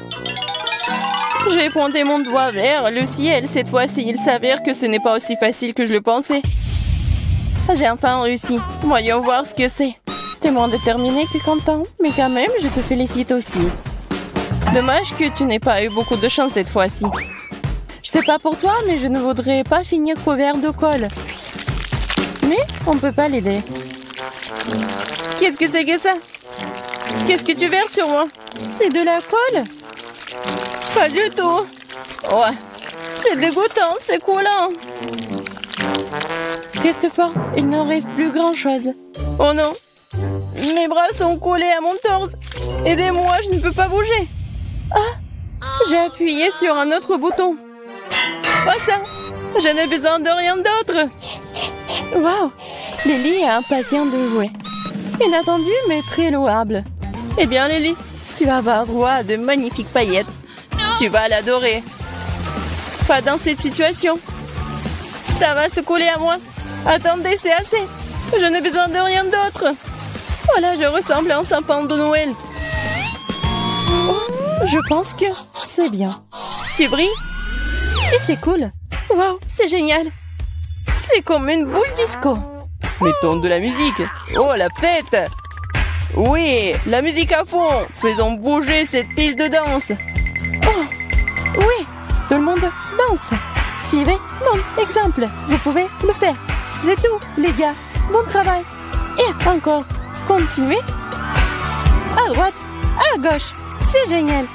Je vais pointer mon doigt vers le ciel cette fois-ci. Il s'avère que ce n'est pas aussi facile que je le pensais. J'ai enfin réussi. Voyons voir ce que c'est. T'es moins déterminé que Quentin, mais quand même, je te félicite aussi. Dommage que tu n'aies pas eu beaucoup de chance cette fois-ci. Je sais pas pour toi, mais je ne voudrais pas finir couvert de colle. Mais on peut pas l'aider. Qu'est-ce que c'est que ça? Qu'est-ce que tu verses sur moi? C'est de la colle? Pas du tout. Ouais. C'est dégoûtant, c'est coulant. Christopher, il n'en reste plus grand-chose. Oh non. Mes bras sont collés à mon torse. Aidez-moi, je ne peux pas bouger. Ah, j'ai appuyé sur un autre bouton. Oh ça, je n'ai besoin de rien d'autre. Waouh, Lily est impatiente de jouer. Inattendu, mais très louable. Eh bien, Lily, tu vas avoir droit à de magnifiques paillettes. Tu vas l'adorer. Pas dans cette situation. Ça va se coller à moi. Attendez, c'est assez. Je n'ai besoin de rien d'autre. Voilà, je ressemble à un sapin de Noël. Oh, je pense que c'est bien. Tu brilles? Et c'est cool. Waouh, c'est génial. C'est comme une boule disco. Mettons de la musique. Oh, la fête! Oui, la musique à fond. Faisons bouger cette piste de danse. Oh, oui, tout le monde danse. Suivez mon exemple. Vous pouvez le faire. C'est tout, les gars. Bon travail. Et encore, continuez. À droite, à gauche. C'est génial.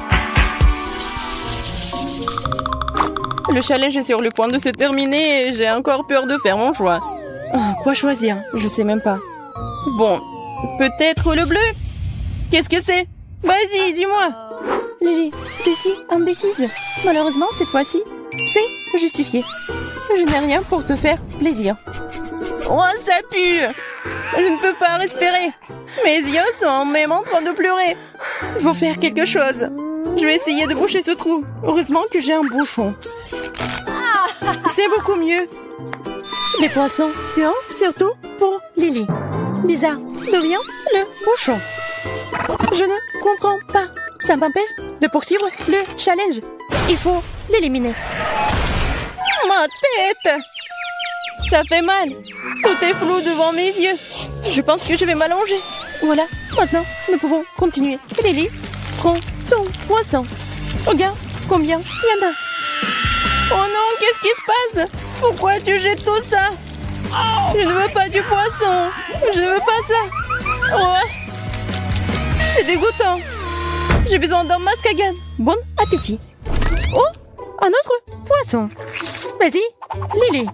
Le challenge est sur le point de se terminer et j'ai encore peur de faire mon choix. Quoi choisir? Je sais même pas. Bon, peut-être le bleu? Qu'est-ce que c'est? Vas-y, dis-moi. Lily, t'es si indécise. Malheureusement, cette fois-ci, c'est justifié. Je n'ai rien pour te faire plaisir. Oh, ça pue! Je ne peux pas respirer. Mes yeux sont même en train de pleurer. Il faut faire quelque chose. Je vais essayer de boucher ce trou. Heureusement que j'ai un bouchon. C'est beaucoup mieux. Des poissons puants, surtout pour Lily. Bizarre, d'où vient le bouchon? Je ne comprends pas. Ça m'empêche de poursuivre le challenge. Il faut l'éliminer. Ma tête! Ça fait mal. Tout est flou devant mes yeux. Je pense que je vais m'allonger. Voilà, maintenant, nous pouvons continuer. Lily, prends ton poisson. Regarde combien il y en a. Oh non, qu'est-ce qui se passe? Pourquoi tu jettes tout ça? Je ne veux pas du poisson. Je ne veux pas ça. Oh. C'est dégoûtant. J'ai besoin d'un masque à gaz. Bon appétit. Oh, un autre poisson. Vas-y, Lily.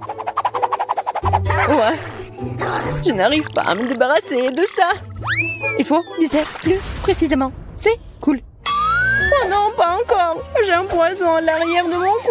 Ouais. Je n'arrive pas à me débarrasser de ça. Il faut viser plus précisément. C'est cool. Oh non, pas encore. J'ai un poisson à l'arrière de mon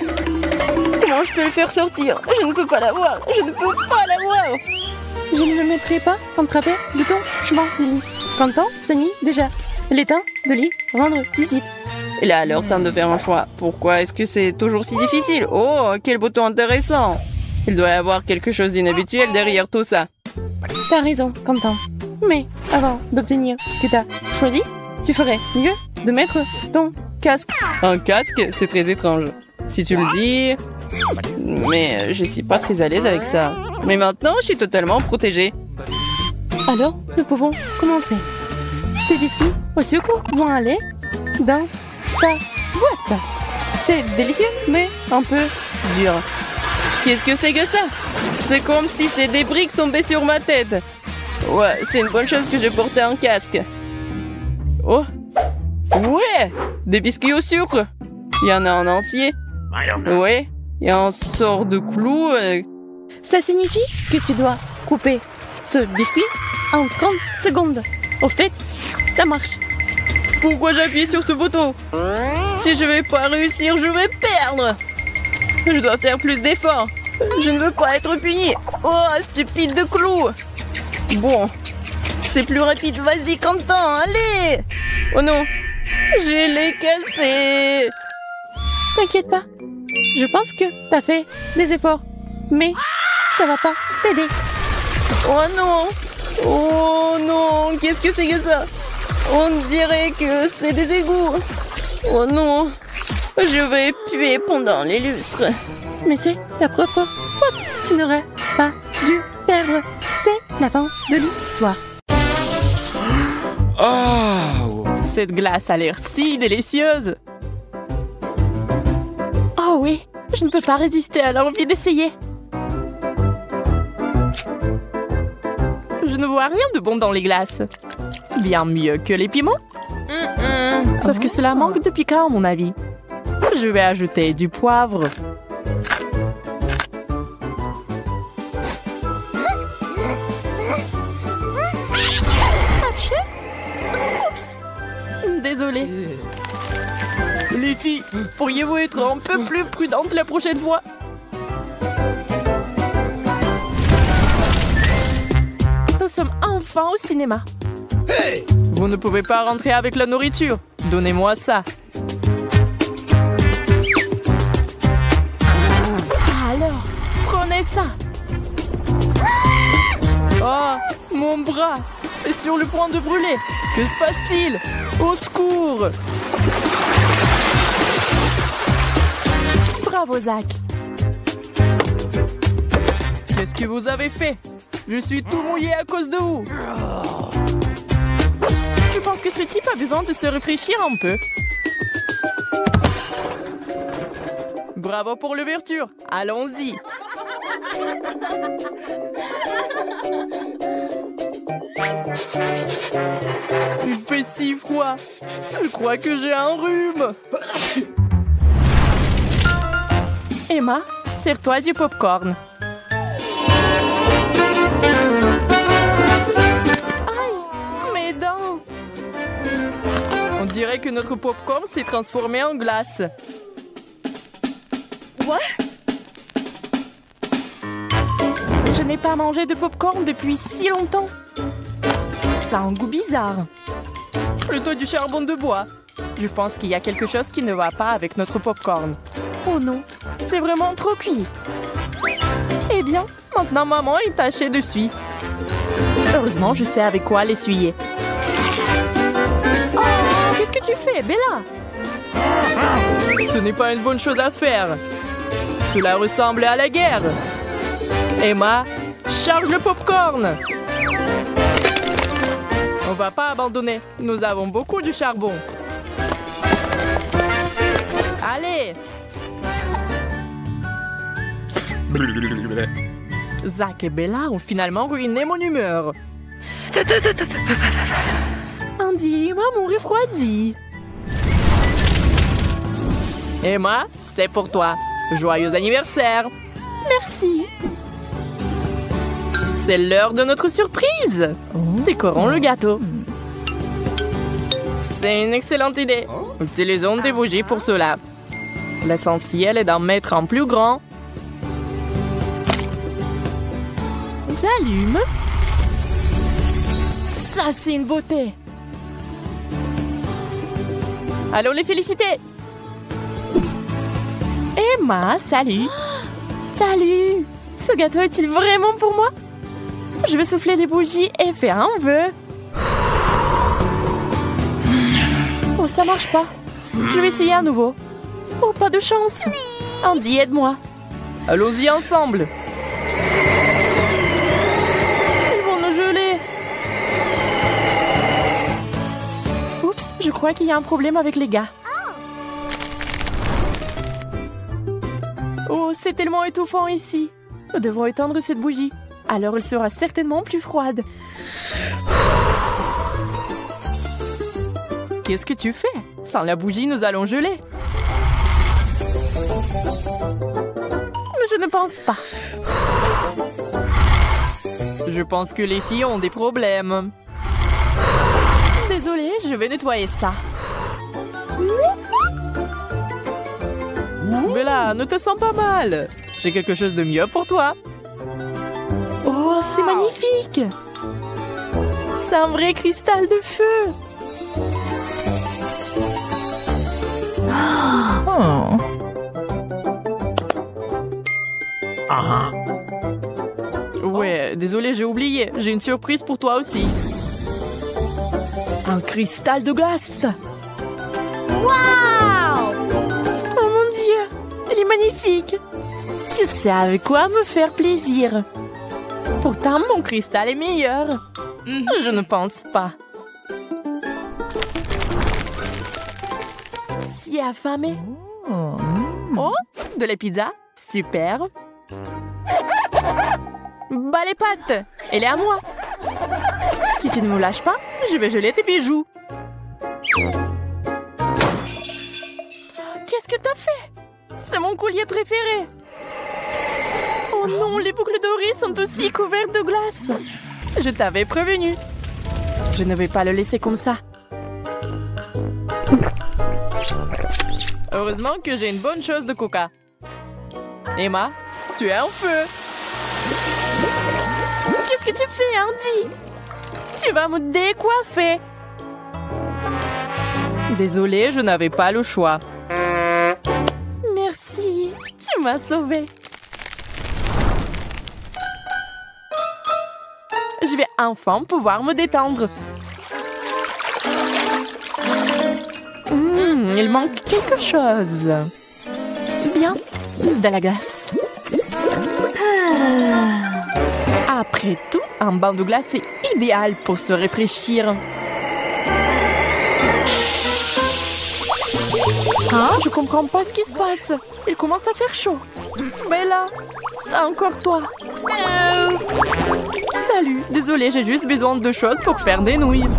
cou. Comment je peux le faire sortir? Je ne peux pas l'avoir. Je ne peux pas l'avoir. Je ne me mettrai pas en travers de ton chemin, Lily. Quentin s'ennuie déjà. Il est temps de lui rendre visite. Il a alors temps de faire un choix. Pourquoi est-ce que c'est toujours si difficile? Oh, quel bouton intéressant. Il doit y avoir quelque chose d'inhabituel derrière tout ça. T'as raison, Quentin. Mais avant d'obtenir ce que t'as choisi, tu ferais mieux de mettre ton casque. Un casque? C'est très étrange. Si tu le dis... Mais je suis pas très à l'aise avec ça. Mais maintenant, je suis totalement protégée. Alors, nous pouvons commencer. Ces biscuits au sucre vont aller dans ta boîte. C'est délicieux, mais un peu dur. Qu'est-ce que c'est que ça? C'est comme si ces des briques tombaient sur ma tête. Ouais, c'est une bonne chose que je portais un casque. Oh! Ouais! Des biscuits au sucre! Il y en a en entier. Ouais, il y a un sort de clou. Ça signifie que tu dois couper ce biscuit en 30 secondes. Au fait, ça marche. Pourquoi j'appuie sur ce bouton? Si je vais pas réussir, je vais perdre. Je dois faire plus d'efforts. Je ne veux pas être puni. Oh, stupide de clou. Bon, c'est plus rapide. Vas-y, Quentin, allez. Oh non, je l'ai cassé. T'inquiète pas. Je pense que t'as fait des efforts. Mais ça va pas t'aider. Oh non. Oh non, qu'est-ce que c'est que ça? On dirait que c'est des égouts. Oh non, je vais puer pendant les lustres. Mais c'est ta propre faute. Tu n'aurais pas dû perdre. C'est la fin de l'histoire. Oh, cette glace a l'air si délicieuse. Oh oui, je ne peux pas résister à l'envie d'essayer. Je ne vois rien de bon dans les glaces. Bien mieux que les piments. Sauf que cela manque de piquant à mon avis. Je vais ajouter du poivre. Oups. Désolée. Les filles, pourriez-vous être un peu plus prudentes la prochaine fois? Nous sommes enfin au cinéma. Hey! Vous ne pouvez pas rentrer avec la nourriture. Donnez-moi ça. Alors, prenez ça. Oh, mon bras. C'est sur le point de brûler. Que se passe-t-il? Au secours! Bravo, Zach. Qu'est-ce que vous avez fait? Je suis tout mouillé à cause de vous. Je pense que ce type a besoin de se rafraîchir un peu. Bravo pour l'ouverture. Allons-y. Il fait si froid. Je crois que j'ai un rhume. Emma, sers-toi du popcorn. Aïe, mes dents. On dirait que notre popcorn s'est transformé en glace. What? Je n'ai pas mangé de popcorn depuis si longtemps. Ça a un goût bizarre. Plutôt du charbon de bois. Je pense qu'il y a quelque chose qui ne va pas avec notre popcorn. Oh non, c'est vraiment trop cuit. Eh bien, maintenant maman est tachée dessus. Heureusement, je sais avec quoi l'essuyer. Oh, qu'est-ce que tu fais, Bella? Ce n'est pas une bonne chose à faire. Cela ressemble à la guerre. Emma, charge le popcorn. On va pas abandonner. Nous avons beaucoup de charbon. Allez! Zach et Bella ont finalement ruiné mon humeur. Andy, Emma m'ont refroidi. Emma, c'est pour toi. Joyeux anniversaire. Merci. C'est l'heure de notre surprise. Décorons le gâteau. C'est une excellente idée. Utilisons des bougies pour cela. L'essentiel est d'en mettre en plus grand. J'allume. Ça, c'est une beauté. Allons les féliciter. Emma, salut. Salut. Ce gâteau est-il vraiment pour moi? Je vais souffler des bougies et faire un vœu. Oh, ça marche pas. Je vais essayer à nouveau. Oh, pas de chance. Andy, aide-moi. Allons-y ensemble. Ils vont nous geler. Oups, je crois qu'il y a un problème avec les gars. Oh, c'est tellement étouffant ici. Nous devons éteindre cette bougie. Alors elle sera certainement plus froide. Qu'est-ce que tu fais? Sans la bougie, nous allons geler. Mais je ne pense pas. Je pense que les filles ont des problèmes. Désolée, je vais nettoyer ça. Bella, ne te sens pas mal. J'ai quelque chose de mieux pour toi. Oh, c'est magnifique. C'est un vrai cristal de feu. Oh. Ouais, désolé, j'ai oublié. J'ai une surprise pour toi aussi. Un cristal de glace. Wow! Oh mon Dieu, il est magnifique. Tu sais avec quoi me faire plaisir. Pourtant, mon cristal est meilleur. Je ne pense pas. Si affamé. Oh, de la pizza. Super. Bah les pattes, elle est à moi. Si tu ne me lâches pas, je vais geler tes bijoux. Qu'est-ce que t'as fait? C'est mon collier préféré. Oh non, les boucles dorées sont aussi couvertes de glace. Je t'avais prévenu. Je ne vais pas le laisser comme ça. Heureusement que j'ai une bonne chose de coca. Emma, tu es en feu. Qu'est-ce que tu fais, Andy? Tu vas me décoiffer. Désolée, je n'avais pas le choix. Merci, tu m'as sauvée. Je vais enfin pouvoir me détendre. Il manque quelque chose. Bien, de la glace. Après tout, un bain de glace est idéal pour se rafraîchir. Hein? Je comprends pas ce qui se passe. Il commence à faire chaud. Bella, c'est encore toi. Salut, désolée, j'ai juste besoin de choses pour faire des nouilles.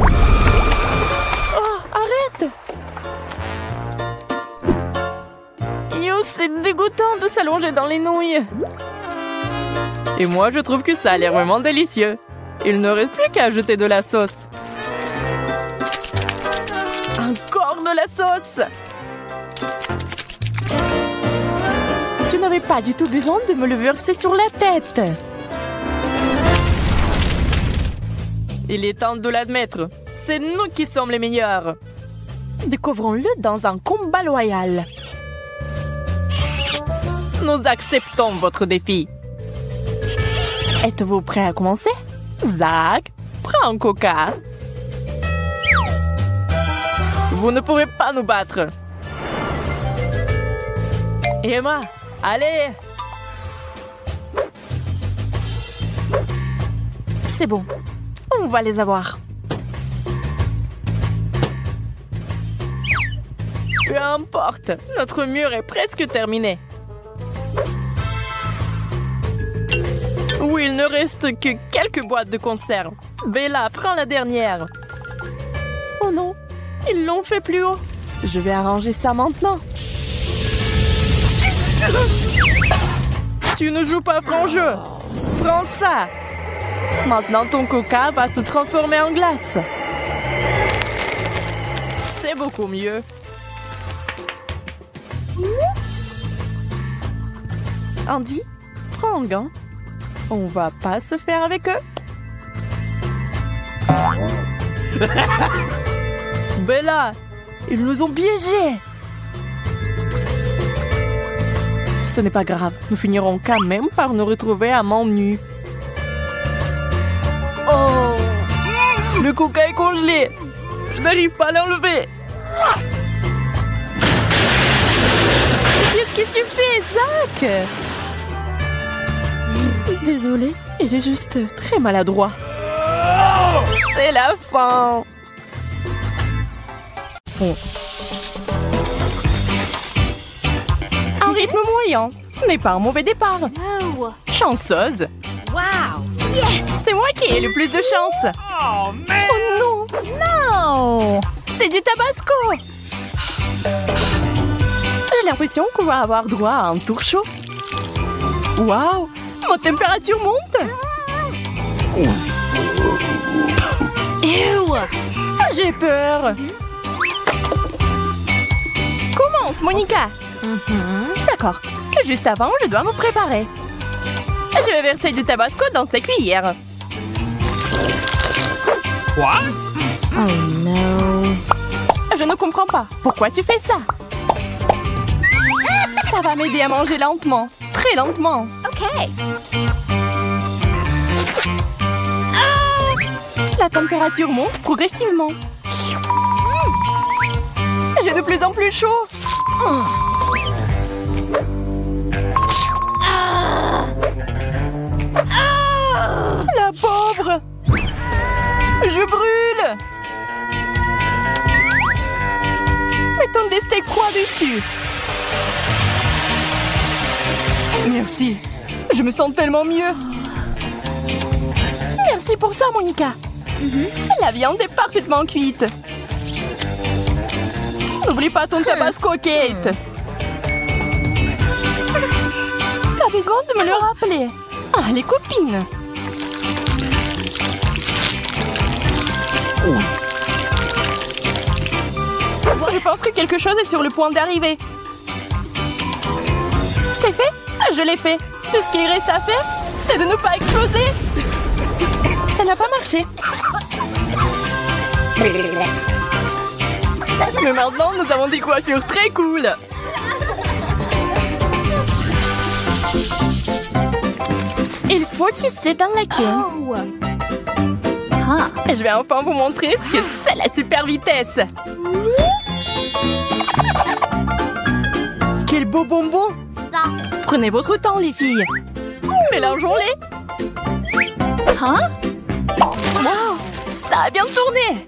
Oh, arrête! Yo, c'est dégoûtant de s'allonger dans les nouilles. Et moi, je trouve que ça a l'air vraiment délicieux. Il ne reste plus qu'à ajouter de la sauce. Encore de la sauce! Tu n'avais pas du tout besoin de me le verser sur la tête. Il est temps de l'admettre. C'est nous qui sommes les meilleurs. Découvrons-le dans un combat loyal. Nous acceptons votre défi. Êtes-vous prêt à commencer? Zach, prends un coca. Vous ne pouvez pas nous battre. Emma, allez! C'est bon. On va les avoir. Peu importe, notre mur est presque terminé. Oui, il ne reste que quelques boîtes de conserve. Bella, prends la dernière. Oh non, ils l'ont fait plus haut. Je vais arranger ça maintenant. Tu ne joues pas franc jeu. Prends ça. Maintenant, ton coca va se transformer en glace. C'est beaucoup mieux. Andy, prends un gant. On va pas se faire avec eux. Bella, ils nous ont piégés. Ce n'est pas grave. Nous finirons quand même par nous retrouver à main nue. Oh! Le coca est congelé. Je n'arrive pas à l'enlever. Qu'est-ce que tu fais, Zach? Désolé, il est juste très maladroit. C'est la fin. Bon. Un rythme moyen, mais pas un mauvais départ. Chanceuse. Wow! Yes! C'est moi qui ai le plus de chance. Oh, man! Oh non! Non! C'est du tabasco. J'ai l'impression qu'on va avoir droit à un tour chaud. Waouh! Ma température monte. Ew! J'ai peur. Commence, Monica. D'accord. Juste avant, je dois me préparer. Je vais verser du tabasco dans ces cuillères. What? Oh non. Je ne comprends pas. Pourquoi tu fais ça? Ça va m'aider à manger lentement. Très lentement. Okay. La température monte progressivement. J'ai de plus en plus chaud. La pauvre. Je brûle. Mettons des steaks froids dessus. Merci. Je me sens tellement mieux. Merci pour ça, Monica. La viande est parfaitement cuite. N'oublie pas ton tabasco, Kate. T'as besoin de me le rappeler. Ah, les copines. Je pense que quelque chose est sur le point d'arriver. C'est fait? Je l'ai fait. Tout ce qu'il reste à faire, c'était de ne pas exploser. Ça n'a pas marché. Mais maintenant, nous avons des coiffures très cool. Il faut tisser dans la queue. Oh! Je vais enfin vous montrer ce que c'est la super vitesse. Quel beau bonbon. Stop Prenez votre temps, les filles. Mélangeons-les. Huh? Wow, ça a bien tourné.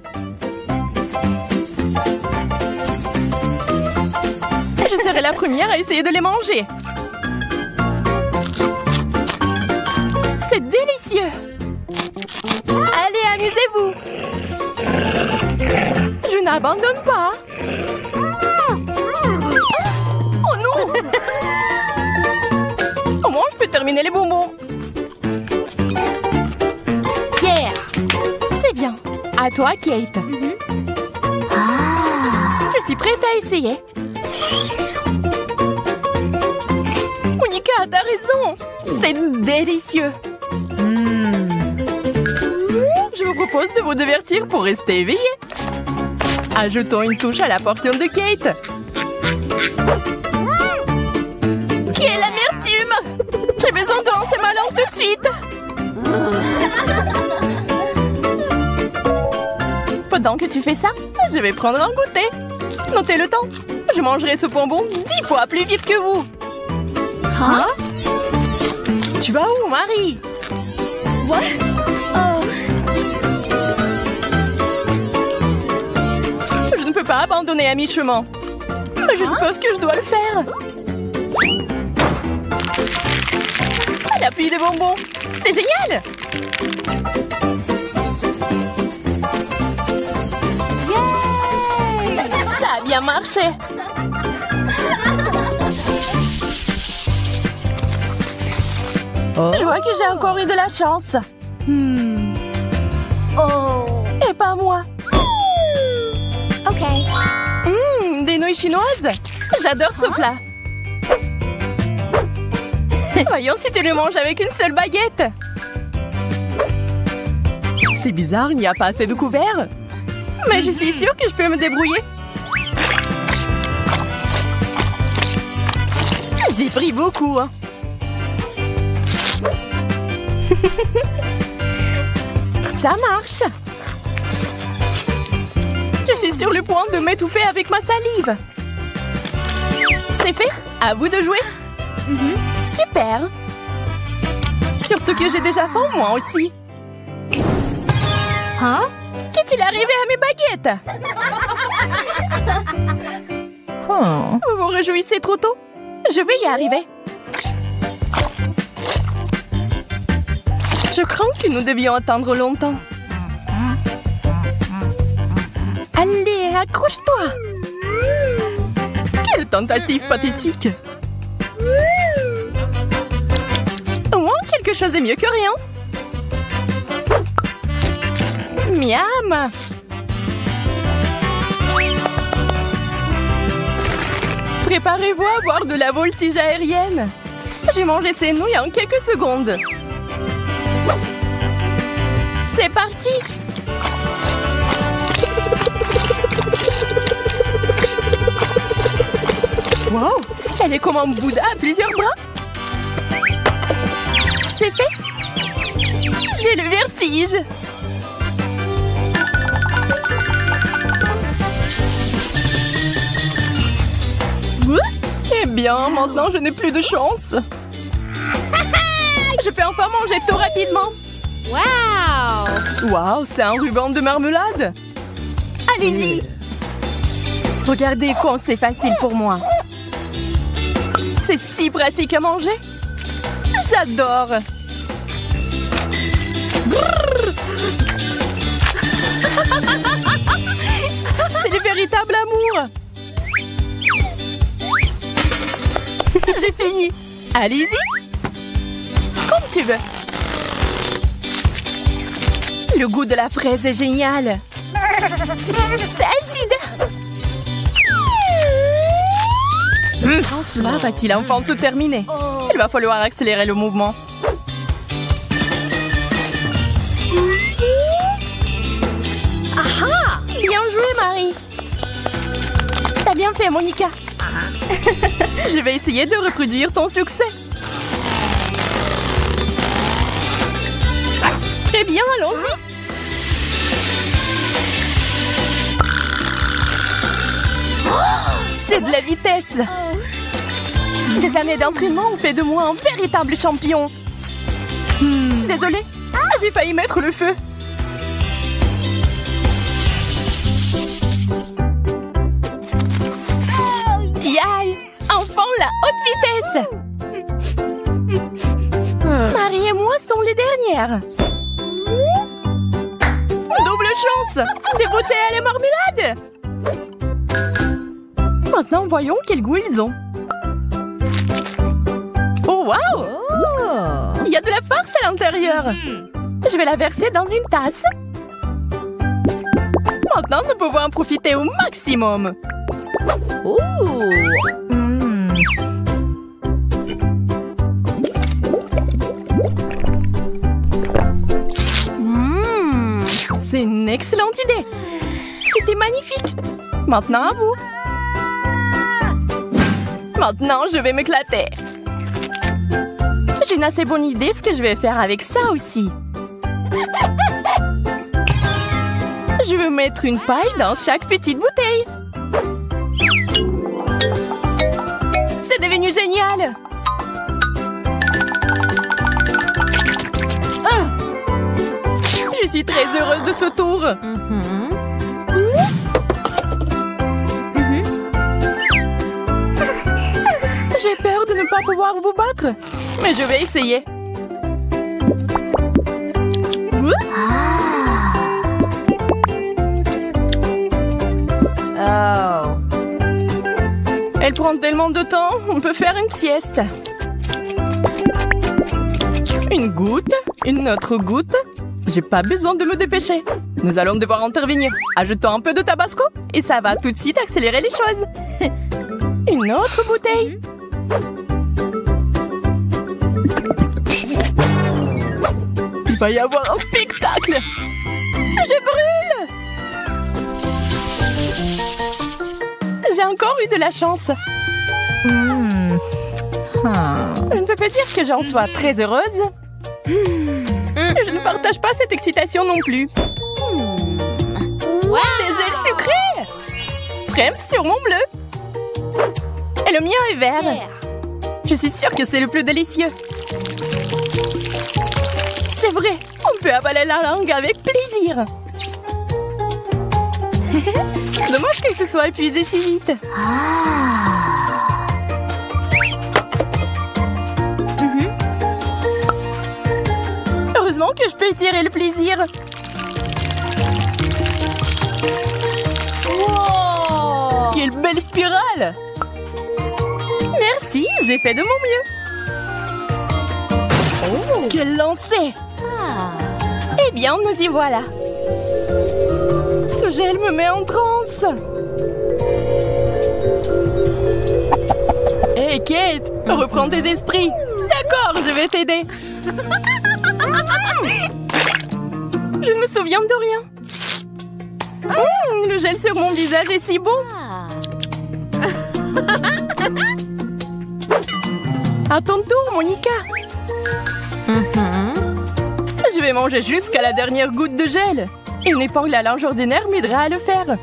Je serai la première à essayer de les manger. C'est délicieux. Allez, amusez-vous. Je n'abandonne pas. Oh non. Au moins, je peux terminer les bonbons. Yeah! C'est bien. À toi, Kate. Je suis prête à essayer. Monica, t'as raison. C'est délicieux. Je vous propose de vous divertir pour rester éveillé. Ajoutons une touche à la portion de Kate. Quelle amertume! J'ai besoin de lancer ma langue tout de suite. Pendant que tu fais ça, je vais prendre un goûter. Notez le temps. Je mangerai ce bonbon 10 fois plus vite que vous. Huh? Tu vas où, Marie? What? Oh. Je ne peux pas abandonner à mi-chemin. Mais je suppose que je dois le faire. La pluie des bonbons. C'est génial! Ça a bien marché. Je vois que j'ai encore eu de la chance. Oh. Et pas moi. OK. Des nouilles chinoises. J'adore ce plat. Voyons si tu le manges avec une seule baguette. C'est bizarre, il n'y a pas assez de couverts. Mais je suis sûre que je peux me débrouiller. J'ai pris beaucoup. Hein. Ça marche. Je suis sur le point de m'étouffer avec ma salive. C'est fait. À vous de jouer. Super. Surtout que j'ai déjà faim, moi aussi. Huh? Qu'est-il arrivé à mes baguettes? Vous vous réjouissez trop tôt? Je vais y arriver. Je crains que nous devions attendre longtemps. Allez, accroche-toi! Quelle tentative pathétique! Au moins, quelque chose est mieux que rien. Miam! Préparez-vous à voir de la voltige aérienne. J'ai mangé ces nouilles en quelques secondes. C'est parti! Wow! Elle est comme un Bouddha à plusieurs bras. C'est fait! J'ai le vertige! Eh bien, maintenant je n'ai plus de chance. Je peux enfin manger tout rapidement. Wow! Waouh, c'est un ruban de marmelade. Allez-y! Regardez comme c'est facile pour moi. C'est si pratique à manger. J'adore. C'est le véritable amour. J'ai fini. Allez-y. Comme tu veux. Le goût de la fraise est génial. C'est acide. Quand cela va-t-il enfin se terminer? Il va falloir accélérer le mouvement. Aha! Bien joué, Marie. T'as bien fait, Monica. Je vais essayer de reproduire ton succès. Très bien, allons-y. C'est de la vitesse. Des années d'entraînement ont fait de moi un véritable champion. Désolée, j'ai failli mettre le feu. Yaï! Enfin la haute vitesse! Marie et moi sont les dernières. Double chance! Des bouteilles à la marmelade! Maintenant, voyons quel goût ils ont. Oh, waouh! Il y a de la farce à l'intérieur. Je vais la verser dans une tasse. Maintenant, nous pouvons en profiter au maximum. C'est une excellente idée. C'était magnifique. Maintenant, à vous. Maintenant, je vais m'éclater. J'ai une assez bonne idée ce que je vais faire avec ça aussi. Je vais mettre une paille dans chaque petite bouteille. C'est devenu génial. Je suis très heureuse de ce tour. J'ai peur de ne pas pouvoir vous battre, mais je vais essayer. Elle prend tellement de temps, on peut faire une sieste. Une goutte, une autre goutte. J'ai pas besoin de me dépêcher. Nous allons devoir intervenir. Ajoutons un peu de tabasco et ça va tout de suite accélérer les choses. Une autre bouteille. Il va y avoir un spectacle. Je brûle. J'ai encore eu de la chance. Je ne peux pas dire que j'en sois très heureuse. Je ne partage pas cette excitation non plus. Des gels sucrés. Crème sur mon bleu. Et le mien est vert. Je suis sûre que c'est le plus délicieux. C'est vrai, on peut avaler la langue avec plaisir. Dommage que ce soit épuisé si vite. Heureusement que je peux étirer le plaisir. Wow! Quelle belle spirale! Merci, j'ai fait de mon mieux. Oh, quel lancer! Eh bien, nous y voilà. Ce gel me met en transe. Hey Kate, reprends tes esprits. D'accord, je vais t'aider. Je ne me souviens de rien. Le gel sur mon visage est si bon. À ton tour, Monica. Je vais manger jusqu'à la dernière goutte de gel. Une épingle à linge ordinaire m'aidera à le faire.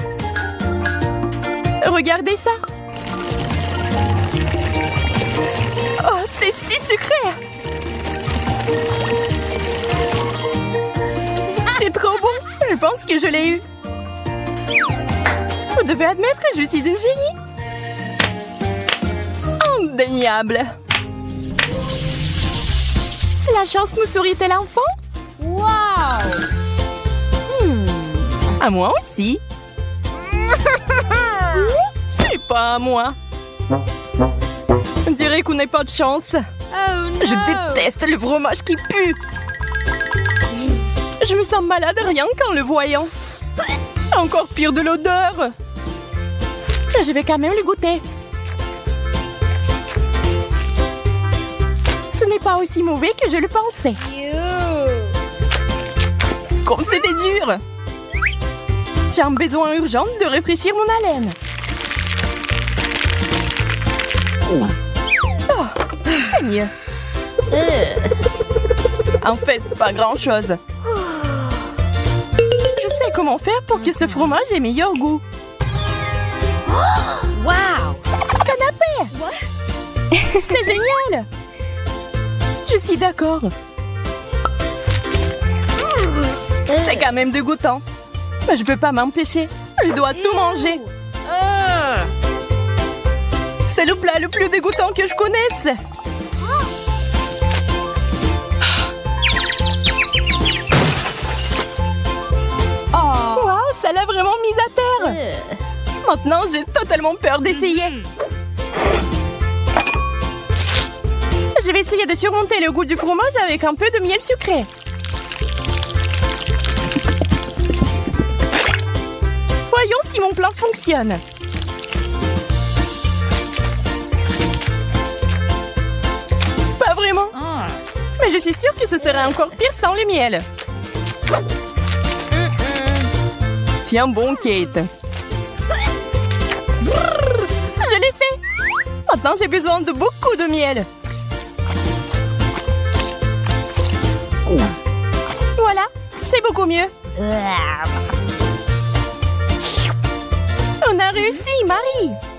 Regardez ça. Oh, c'est si sucré. C'est trop bon. Je pense que je l'ai eu. Vous devez admettre que je suis une génie. Indéniable. La chance me sourit-elle enfin? Wow! À moi aussi. C'est pas à moi. On dirait qu'on n'a pas de chance. Oh no! Je déteste le fromage qui pue. Je me sens malade rien qu'en le voyant. Encore pire de l'odeur. Je vais quand même le goûter. Ce n'est pas aussi mauvais que je le pensais. Comme c'était dur. J'ai un besoin urgent de rafraîchir mon haleine. Oh, c'est mieux. En fait, pas grand-chose. Je sais comment faire pour que ce fromage ait meilleur goût. Wow! Canapé! C'est génial! Je suis d'accord. C'est quand même dégoûtant. Mais je peux pas m'empêcher. Je dois tout manger. C'est le plat le plus dégoûtant que je connaisse. Wow, ça l'a vraiment mise à terre. Maintenant, j'ai totalement peur d'essayer. Je vais essayer de surmonter le goût du fromage avec un peu de miel sucré. Voyons si mon plan fonctionne. Pas vraiment. Mais je suis sûre que ce serait encore pire sans le miel. Tiens bon, Kate. Je l'ai fait. Maintenant, j'ai besoin de beaucoup de miel. Voilà, c'est beaucoup mieux. On a réussi, Marie.